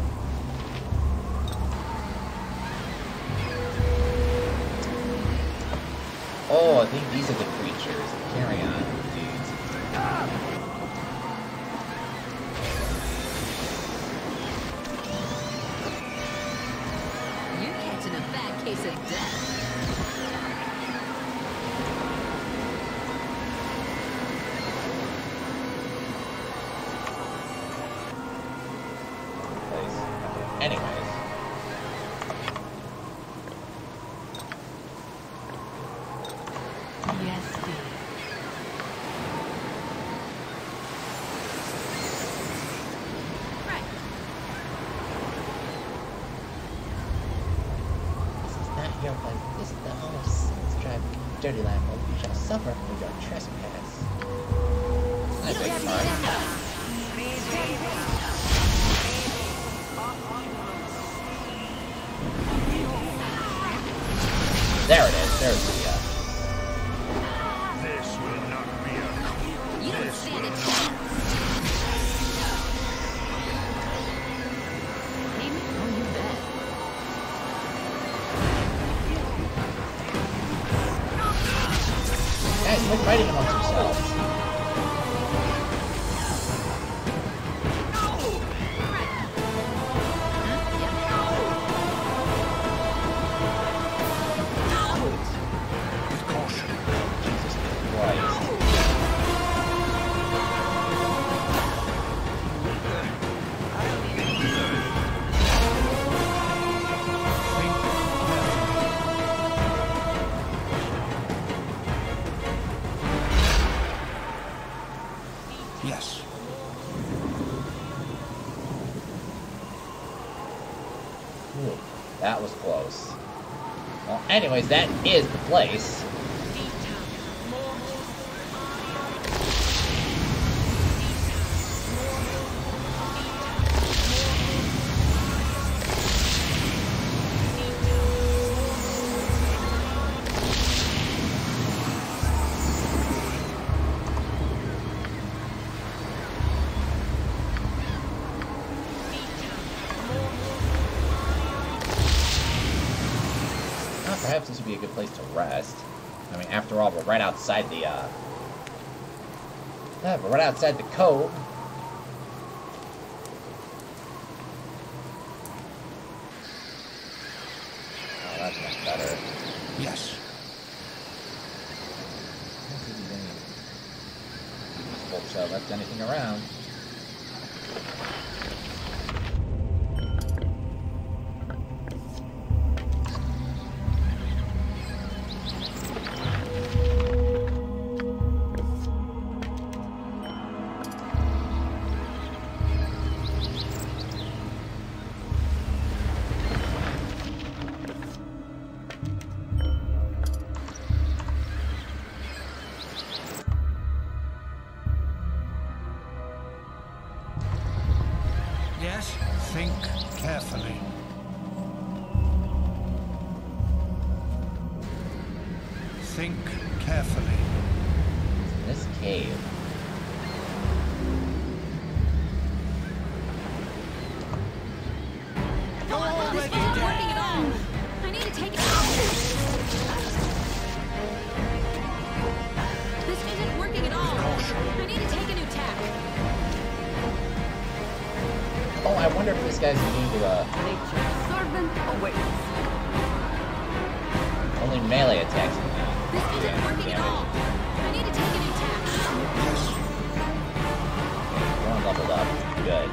Oh, I think these are the creatures. Carry on, dudes. You're catching a bad case of death. Place. Anyways. Yes, dear. Right. This is not your place. This is the home of Sin's tribe. Dirty landlord, you shall suffer for your trespass. I beg your pardon. There it is. There's the, uh... This will not be a... You don't This stand a will chance. Amy? Oh, you bet. Guys, quit fighting amongst yourselves. With caution. Jesus Christ. Think carefully. Yes. Ooh, that was close. Well, anyways, that is the place. perhaps this would be a good place to rest. I mean, after all, we're right outside the, uh... Yeah, we're right outside the cove. Oh, that's much better. Yes. I don't think there's any folks uh, left anything around. Yes, think carefully. Think carefully. This cave. This isn't working at all. I need to take it out. This isn't working at all. I need to take a new tack. Oh, I wonder if this guy's immune to, uh... Nature's servant awaits. only melee attacks him now. This isn't working at all. I need to take a new tack. We're all leveled up. Good.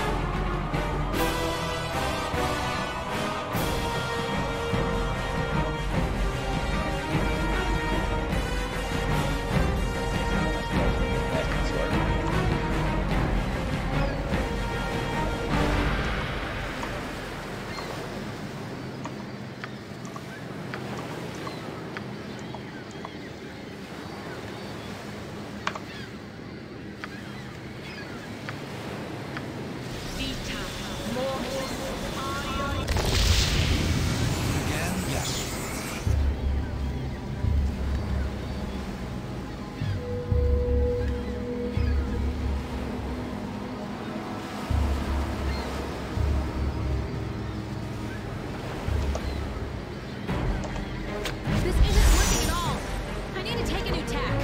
This isn't working at all. I need to take a new tack.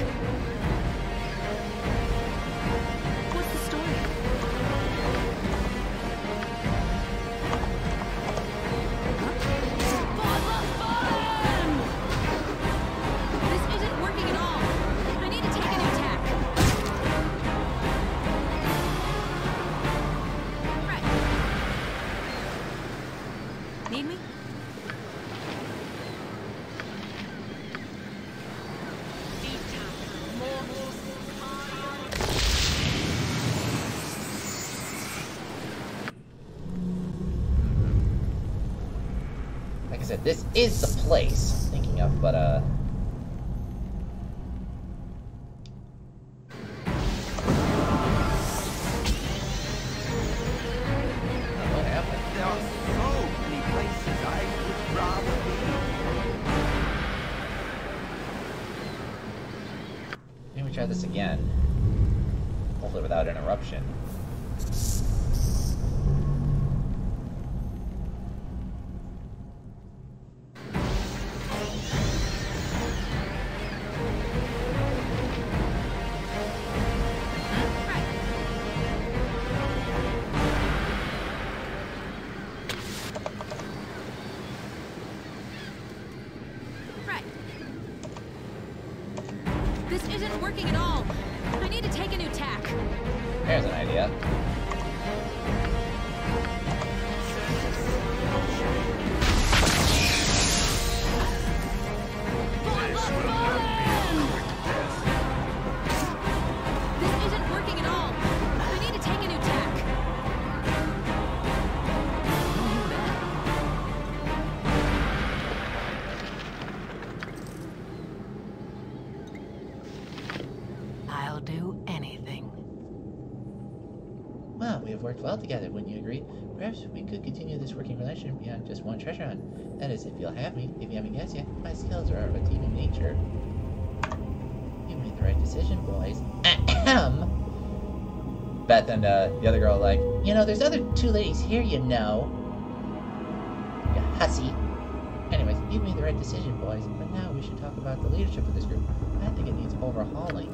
What's the story? This isn't working at all. I need to take a new tack. Right. Need me? Like I said, this is the place I'm thinking of, but, uh... what happened? There are so many places I would rather be. Maybe we try this again. Hopefully without interruption. Right. This isn't working at all. I need to take a new tack. There's an idea. This isn't working at all. I need to take a new tack. I'll do anything. Well, we have worked well together, wouldn't you agree? Perhaps we could continue this working relationship beyond just one treasure hunt. That is, if you'll have me. If you haven't guessed yet, my skills are of a team in nature. You made the right decision, boys. Ahem! Beth and uh, the other girl are like, you know, there's other two ladies here, you know. You hussy. Anyways, You made the right decision, boys, but now we should talk about the leadership of this group. I think it needs overhauling.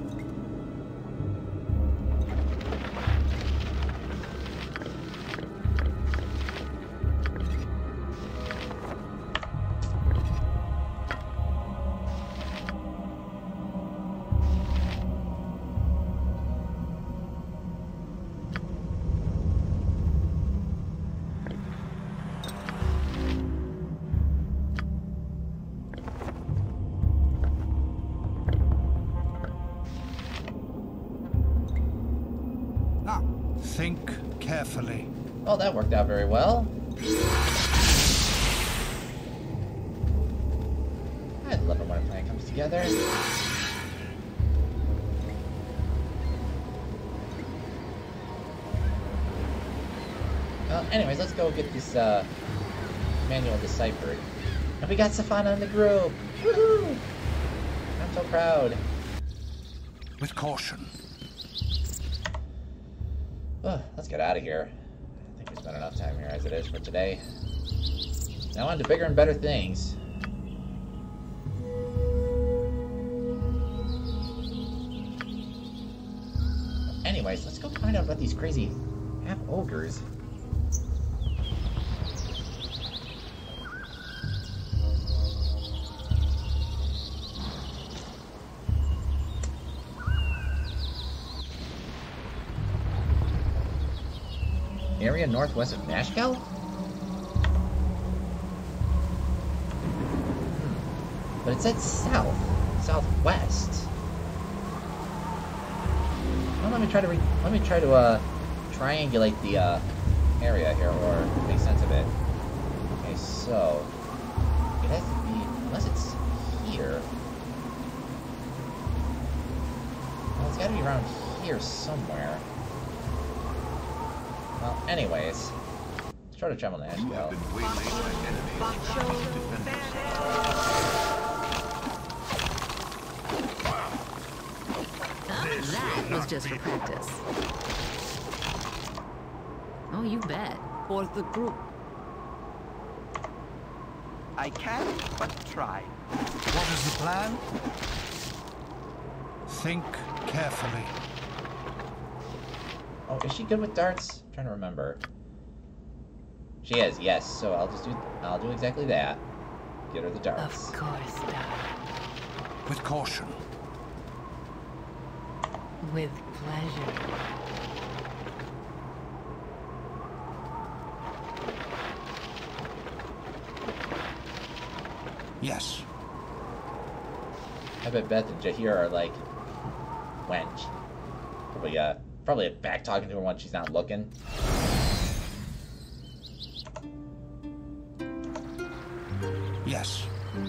Think carefully. Well, that worked out very well. I love it when a plan comes together. Well, anyways, let's go get this uh, manual deciphered. And we got Safana in the group! Woohoo! I'm so proud. With caution. Oh, let's get out of here. I think we spent enough time here as it is for today. Now on to bigger and better things. Anyways, let's go find out about these crazy half-ogres. Area northwest of Nashkel? Hmm. But it said south, southwest. Well, let me try to re let me try to uh triangulate the uh area here, or make sense of it. Okay, so it has to be, unless it's here. Well, it's got to be around here somewhere. Well, anyways, let's try to travel to Nashkel. That was just for practice. Oh, you bet. For the group. I can but try. What is the plan? Think carefully. Oh, is she good with darts? I'm trying to remember. She is, yes. So I'll just do, I'll do exactly that. Get her the darts. Of course, Doc. With caution. With pleasure. Yes. I bet Beth and Jahir are like, wench. Probably, uh, probably back talking to her when she's not looking. Yes.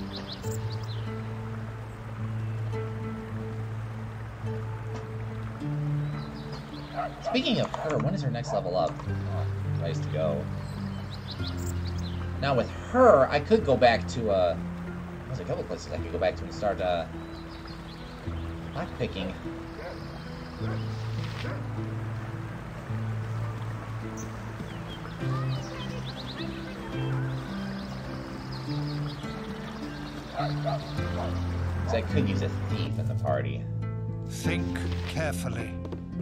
Speaking of her, when is her next level up? Oh, place to go. Now with her, I could go back to, uh, there's a couple places I could go back to and start, uh, lockpicking. So I could use a thief in the party. Think carefully.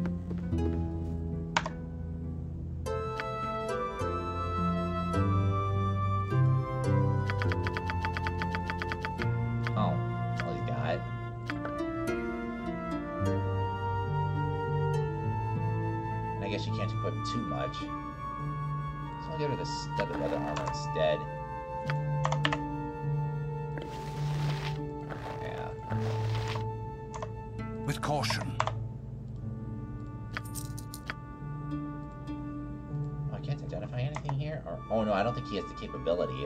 Oh, all he's got. And I guess you can't equip too much. So I'll give her the stud of leather armor instead. With caution. Oh, I can't identify anything here? Or, oh no, I don't think he has the capability.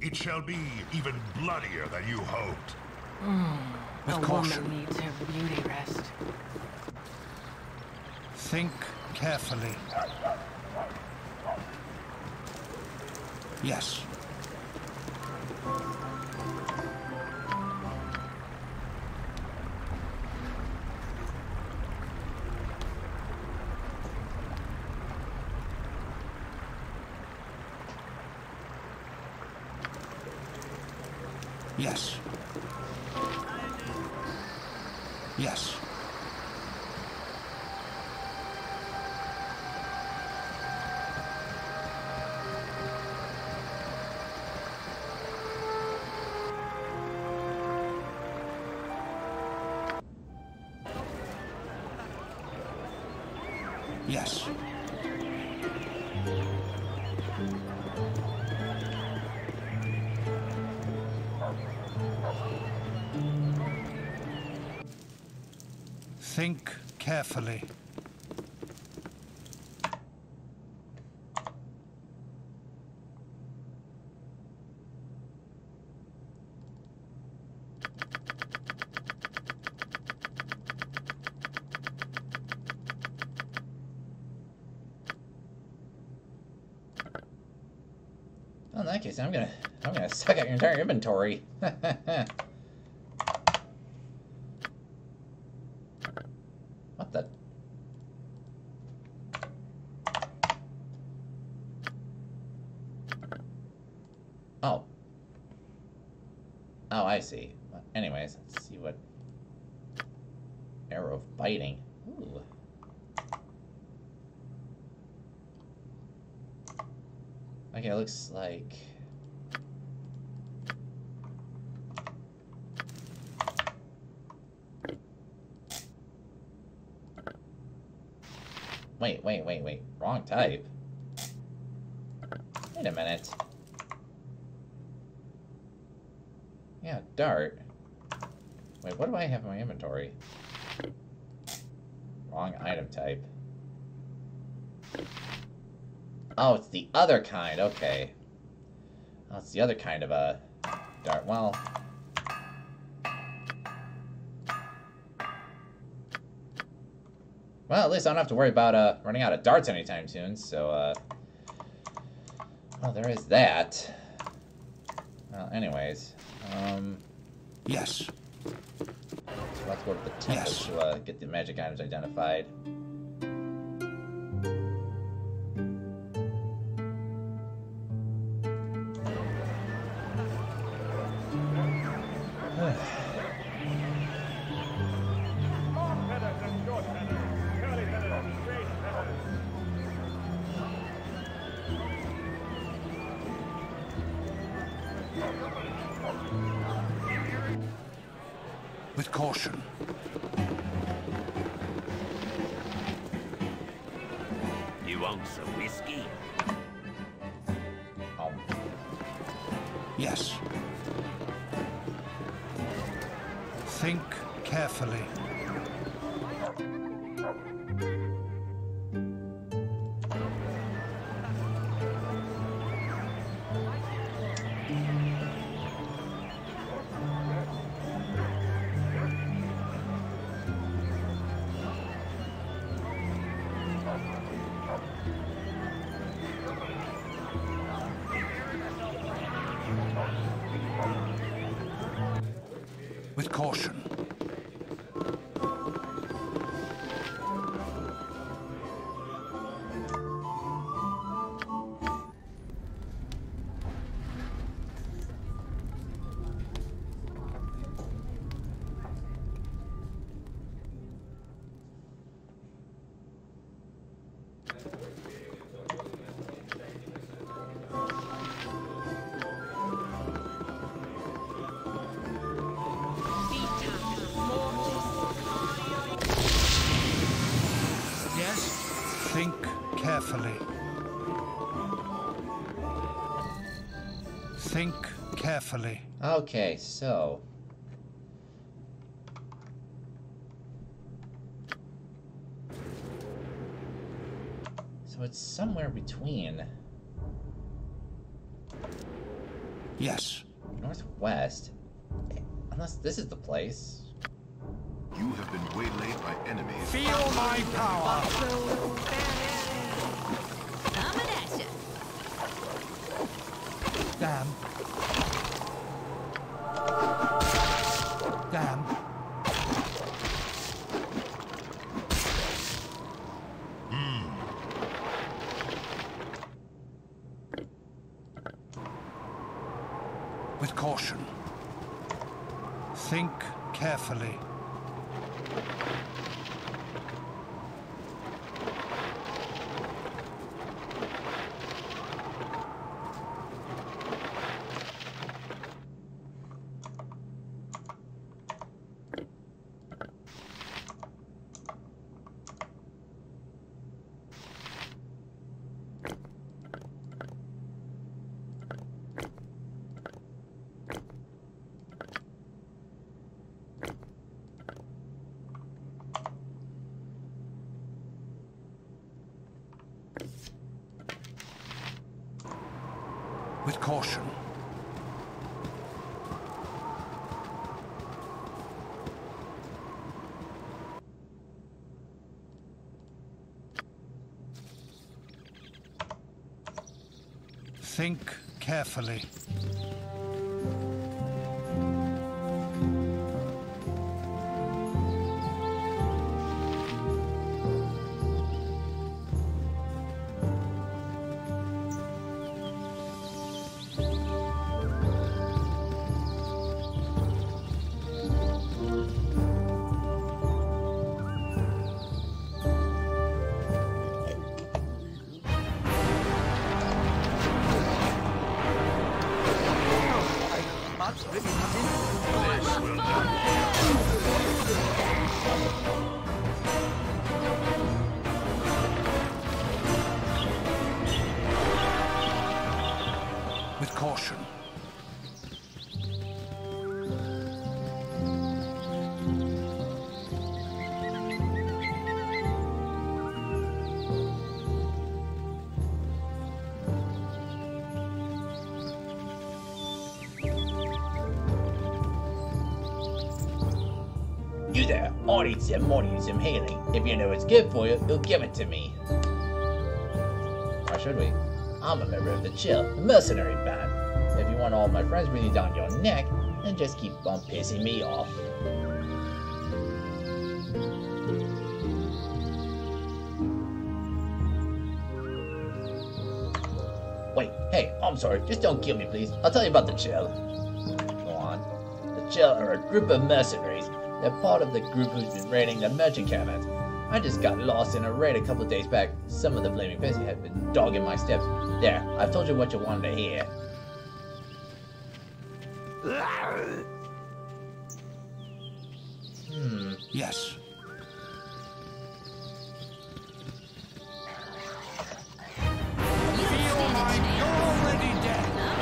It shall be even bloodier than you hoped. Mm, With a caution. woman needs her beauty rest. Think carefully. Yes. Yes. Yes. Yes. Think carefully. Well, in that case, I'm gonna I'm gonna suck out your entire inventory. What the? Oh. Oh, I see. Anyways, let's see what arrow of biting. Ooh. Okay, it looks like Wait, wait, wait, wait. Wrong type. Wait a minute. Yeah, dart. Wait, what do I have in my inventory? Wrong item type. Oh, it's the other kind. Okay. Oh, it's the other kind of a dart. Well... Well, at least I don't have to worry about uh, running out of darts anytime soon, so, uh... Well, there is that. Well, anyways. Um... Yes. So let's go to the temple Yes. to uh, get the magic items identified. With caution. You want some whiskey? Oh. Yes. Think carefully. With caution. Think carefully. Think carefully. Okay, so... So it's somewhere between... Yes. Northwest? Unless this is the place. You have been waylaid by enemies. Feel my power! Coming at you. Damn. Damn. With caution. Think carefully. With caution. Think carefully. With caution. You there, I need some money and some healing. If you know it's good for you, you'll give it to me. Why should we? I'm a member of the Chill, the mercenary band. If you want all my friends breathing down your neck, then just keep on pissing me off. Wait, hey, I'm sorry, just don't kill me please. I'll tell you about the Chill. Go on. The Chill are a group of mercenaries. They're part of the group who's been raiding the merchant caravans. I just got lost in a raid a couple of days back. Some of the flaming peasants have been dogging my steps. There, I've told you what you wanted to hear. Hmm. Yes. Feel mine, you're already dead.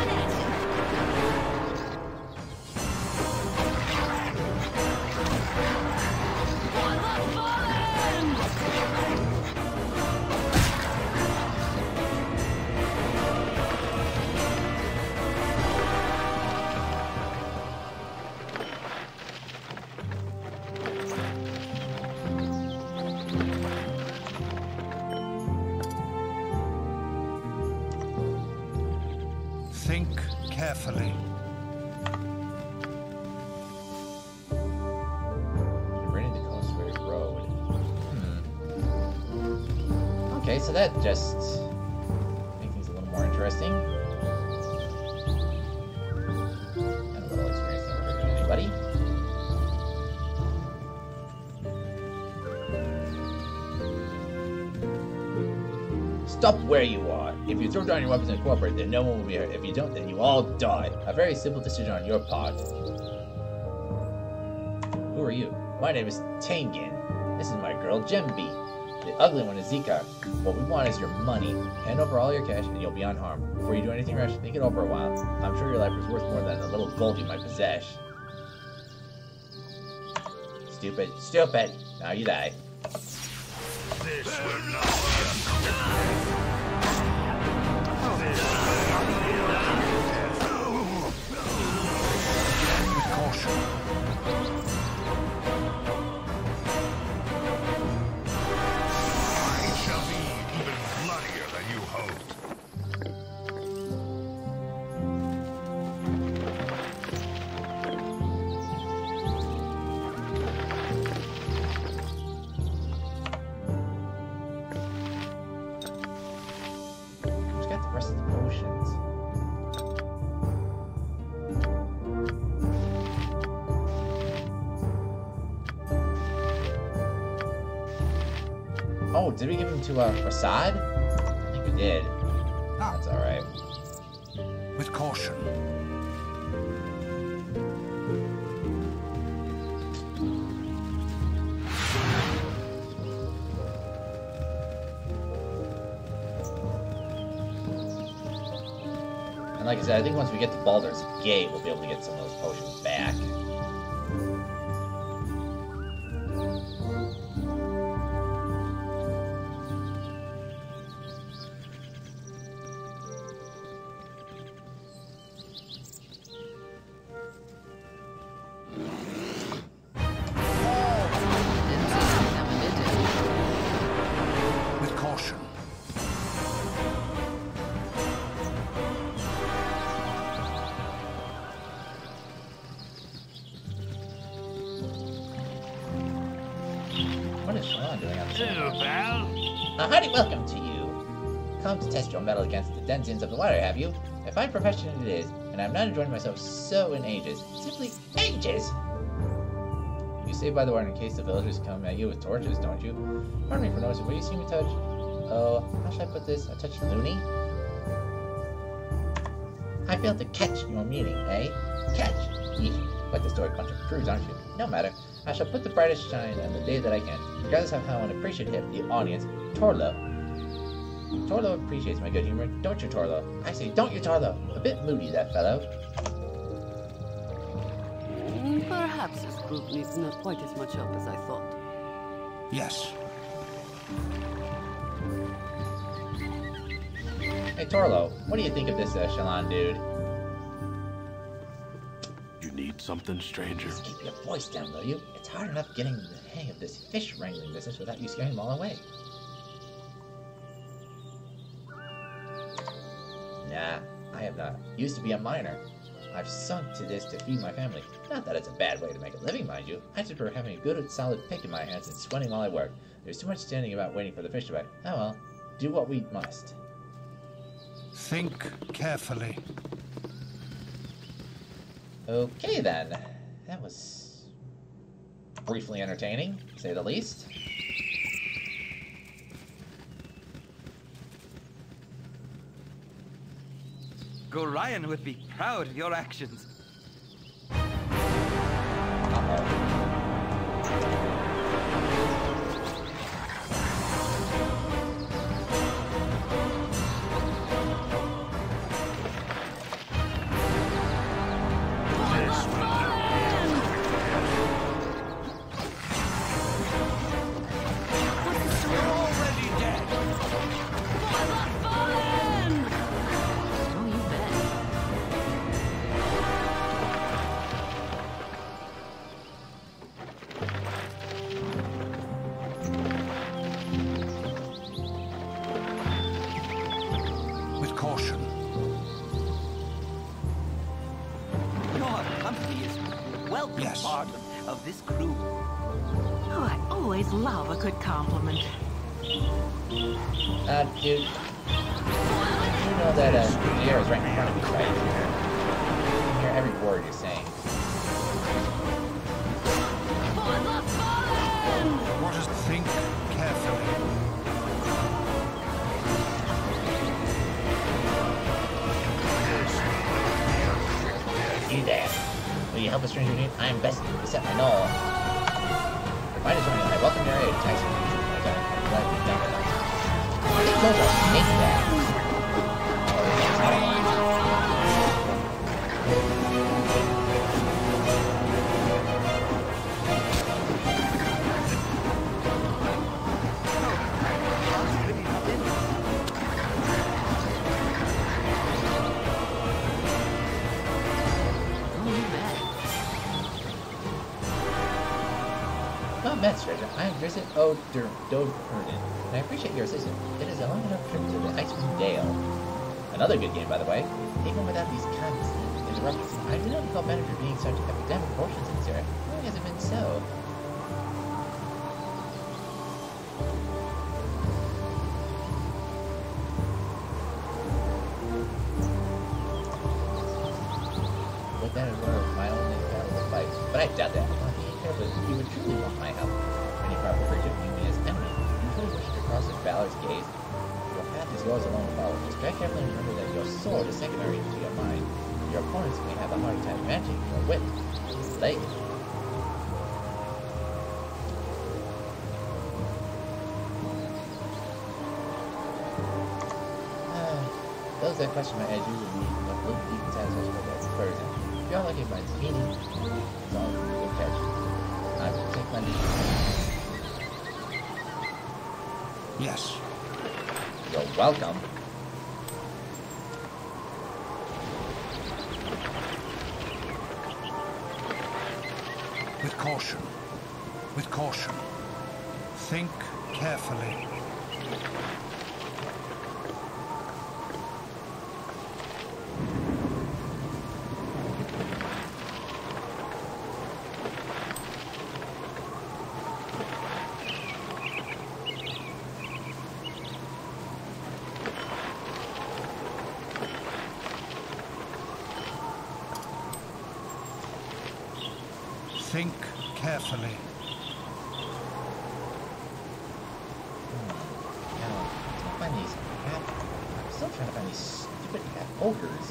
Think carefully. You're raiding the Causeway Road. Hmm. Okay, so that just makes things a little more interesting. And a little experience never hurt anybody. Stop where you are. If you throw down your weapons and cooperate, then no one will be hurt. If you don't, then you all die. A very simple decision on your part. Who are you? My name is Tengen. This is my girl, Gembi. The ugly one is Zika. What we want is your money. Hand over all your cash and you'll be unharmed. Before you do anything rash, think it over a while. I'm sure your life is worth more than the little gold you might possess. Stupid. Stupid. Now you die. This will not be Oh, did we give him to uh, Prasad? I think we did. That's alright. With caution. And like I said, I think once we get to Baldur's Gate, we'll be able to get some of those potions back. A hearty welcome to you. Come to test your mettle against the denizens of the water, have you? A fine profession it is, and I'm not enjoying myself so in ages. Simply ages! You stay by the water in case the villagers come at you with torches, don't you? Pardon me for noticing, will you see me touch? Oh, how should I put this? A touch loony? I failed to catch your meaning, eh? Catch! Eek. Quite the story bunch of crews, aren't you? No matter. I shall put the brightest shine on the day that I can, regardless of how unappreciative the audience. Torlo. Torlo appreciates my good humor, don't you, Torlo? I say, don't you, Torlo? A bit moody, that fellow. Perhaps this group needs not quite as much help as I thought. Yes. Hey, Torlo, what do you think of this uh, Shallan dude? You need something, stranger? Just keep your voice down, will you? It's hard enough getting the hang of this fish wrangling business without you scaring them all away. Nah, I have not. Used to be a miner. I've sunk to this to feed my family. Not that it's a bad way to make a living, mind you. I just prefer having a good solid pick in my hands and sweating while I work. There's too much standing about waiting for the fish to bite. Oh well, do what we must. Think carefully. Okay then. That was briefly entertaining, to say the least. Gorion would be proud of your actions. Of this crew. Oh, I always love a good compliment. Uh, dude. You know that, uh, the air is right in front of you, right? You can hear every word you're saying. What is think carefully? You there. Will you help a stranger need? I am best to set my knoll. If I just I welcome your aid. Thanks for I'm glad you've done it. Take those off. Take that. Met, stranger. I am Drizzt Do'Urden, and I appreciate your assistance. It is a long enough trip to the Icewind Dale. Another good game, by the way. Even without these constant interruptions, I do not recall Manager being such epidemic portions in this area. Why has it been so? With that in order, my only battle to fight. But I doubt that. But you would truly want my help. Any proper creature view me as enemy. You truly wish to yours alone follows. Tread carefully and remember that your sword is secondary to your mind. Your opponents may have a hard time matching your wit. Late. Uh, those that question my edge usually need a little deep satisfaction with that version. If y'all like it finds meaning, it's all good catch. I will take my leave. Yes. You're welcome. With caution. With caution. Think carefully. Think carefully. Hmm. Now, I find these half. I'm still trying to find these stupid half ogres.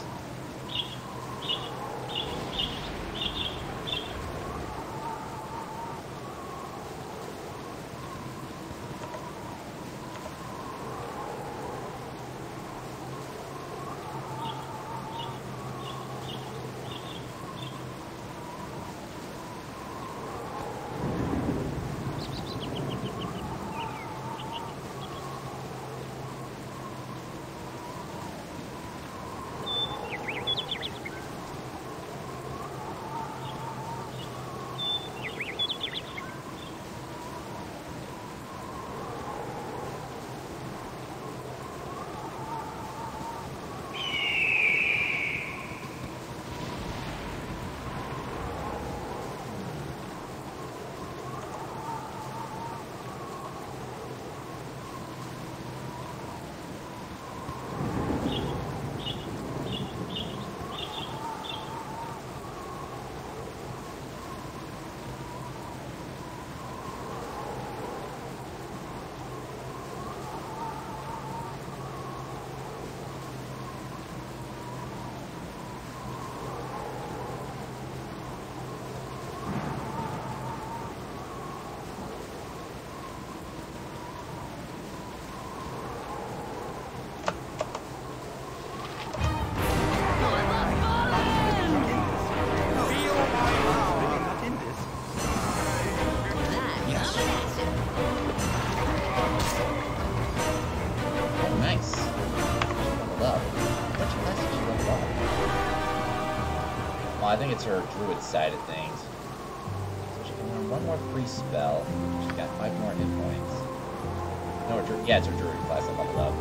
I think it's her druid side of things. So she can learn one more free spell. She's got five more hit points. No, her, yeah, it's her druid class that leveled up.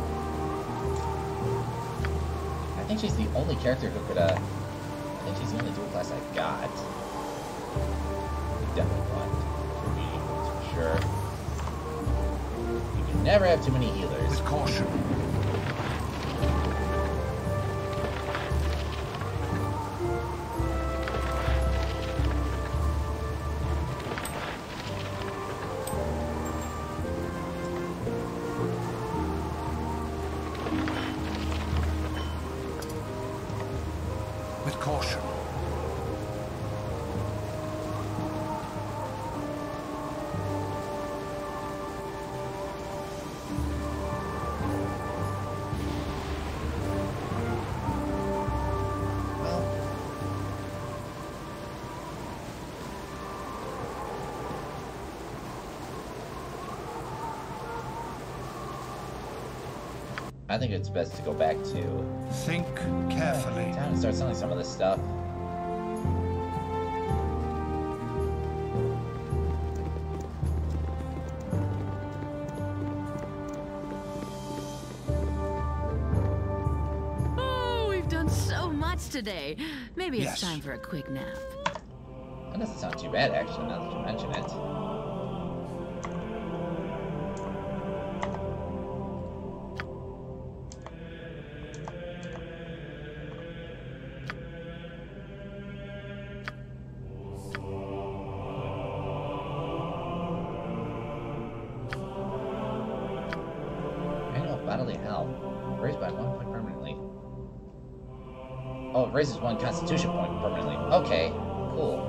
I think she's the only character who could, uh... I think she's the only dual class I got. Definitely fun. For me, that's for sure. You can never have too many healers. With caution. With caution. I think it's best to go back to think carefully. Town and start selling some of this stuff. Oh, we've done so much today. Maybe it's Yes. time for a quick nap. That doesn't sound too bad, actually, now that you mention it. Bodily health. Raised by one point permanently. Oh, it raises one constitution point permanently. Okay, cool.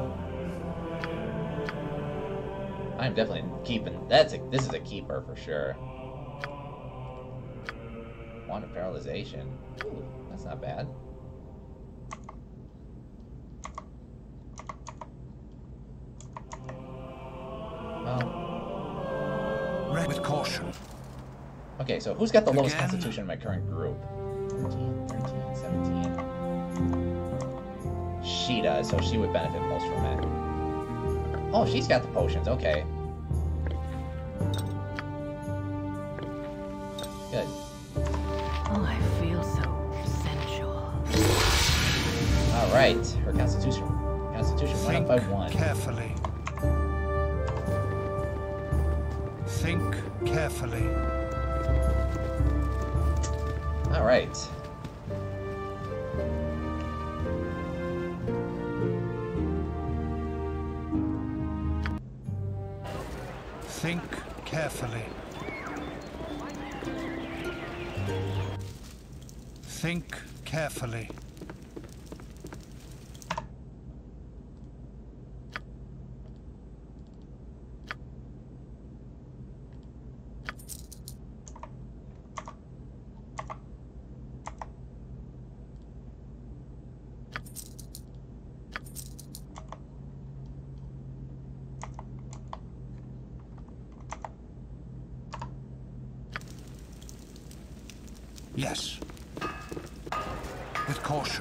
I'm definitely keeping. That's a, this is a keeper for sure. Wand of paralyzation. Ooh, that's not bad. Well, with caution. Okay, so who's got the lowest Again? constitution in my current group? thirteen, thirteen, seventeen. She does, so she would benefit most from it. Oh, she's got the potions, okay. Good. Oh, I feel so sensual. Alright, her constitution. Constitution went up by one. Carefully. Think carefully. Alright. Think carefully. Think carefully. Yes. With caution.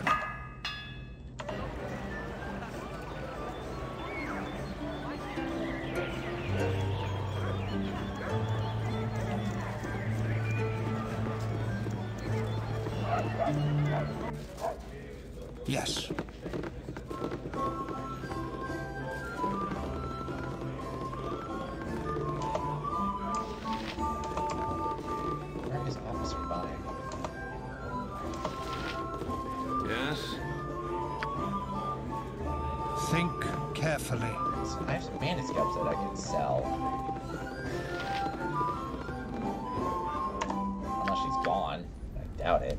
Yes. Where is Officer five? Yes? Think carefully. So I have some bandit scalps that I can sell. Unless she's gone. I doubt it.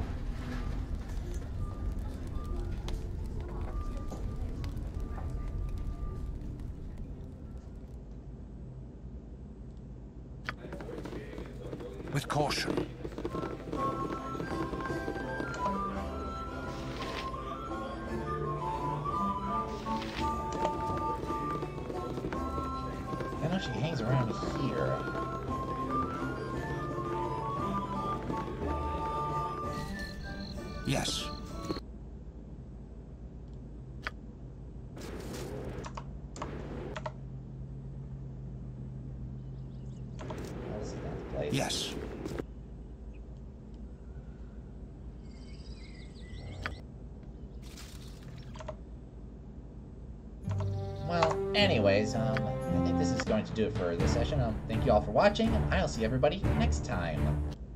With caution. I know she hangs around here. Yes. Let's see that place. Yes. Well, anyways, um, I think this is going to do it for this session. Um, thank you all for watching, and I'll see everybody next time.